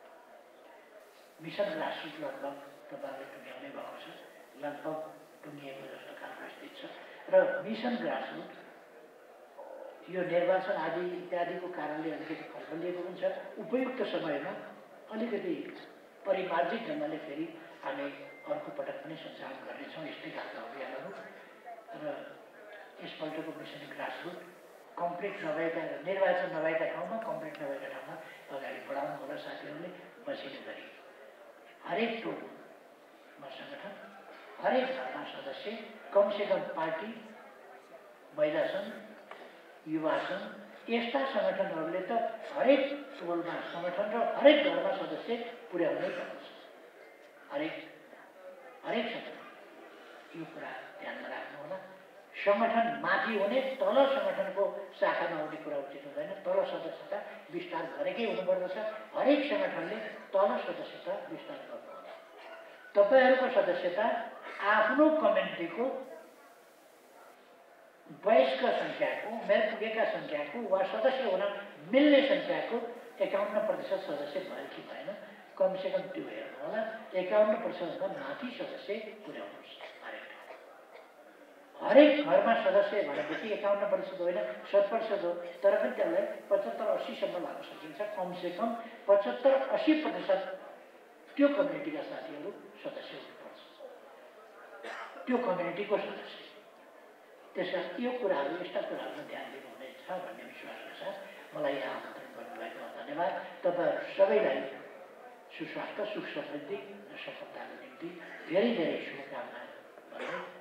मिसन ग्रासरुट लगभग तपाईँले टुङ्ग्याउनै भएको छ, लगभग टुङ्गिएको जस्तो खालको स्थिति छ र मिसन ग्रासरुट यो निर्वाचन आदि इत्यादिको कारणले अलिकति खल्बलिएको हुन्छ। उपयुक्त समयमा अलिकति परिमार्जित ढङ्गले फेरि हामी अर्को पटक पनि सञ्चालन गर्नेछौँ यस्तै खालका अभियानहरू र यसपल्टको मिसन ग्रासरुट कम्प्लिट नभएका निर्वाचन नभएका ठाउँमा कम्प्लिट नभएका ठाउँमा अगाडि बढाउनु होला साथीहरूले मसिनो गरी हरेक टोलमा सङ्गठन हरेक घरमा सदस्य कमसेकम पार्टी महिला सङ्घ युवा सङ्घ यस्ता सङ्गठनहरूले त हरेक टोलमा सङ्गठन र हरेक घरमा सदस्य पुर्याउनै पर्छ। हरेक हरेक सङ्गठन यो कुरा ध्यानमा राख्नु होला। सङ्गठन माथि हुने तल सङ्गठनको शाखा नहुने कुरा उचित हुँदैन। तल सदस्यता विस्तार गरेकै हुनुपर्दछ। हरेक सङ्गठनले तल सदस्यता विस्तार गर्नुहोला। तपाईँहरूको सदस्यता आफ्नो कम्युनिटीको वयस्क सङ्ख्याको मेर पुगेका सङ्ख्याको वा सदस्य हुन मिल्ने सङ्ख्याको एकाउन्न प्रतिशत सदस्य भयो कि भएन कमसेकम त्यो हेर्नु होला। एकाउन्न प्रतिशतभन्दा माथि सदस्य पुर्याउनुहोस्। हरेक हरेक घरमा सदस्य भनेपछि एकाउन्न प्रतिशत होइन शत प्रतिशत हो, तर पनि त्यसलाई पचहत्तर अस्सीसम्म लान सकिन्छ। कमसेकम पचहत्तर अस्सी प्रतिशत त्यो कम्युनिटीका साथीहरू सदस्य हुनुपर्छ, त्यो कम्युनिटीको सदस्य। त्यसकारण यो कुराहरू यस्ता कुराहरूमा ध्यान दिनुहुनेछ भन्ने विश्वासका साथ मलाई यहाँ आमन्त्रण गर्नुभएकोमा धन्यवाद। तपाईँहरू सबैलाई सुस्वास्थ्य सुख समृद्धि र सफलताको निम्ति धेरै धेरै शुभकामना भन्दै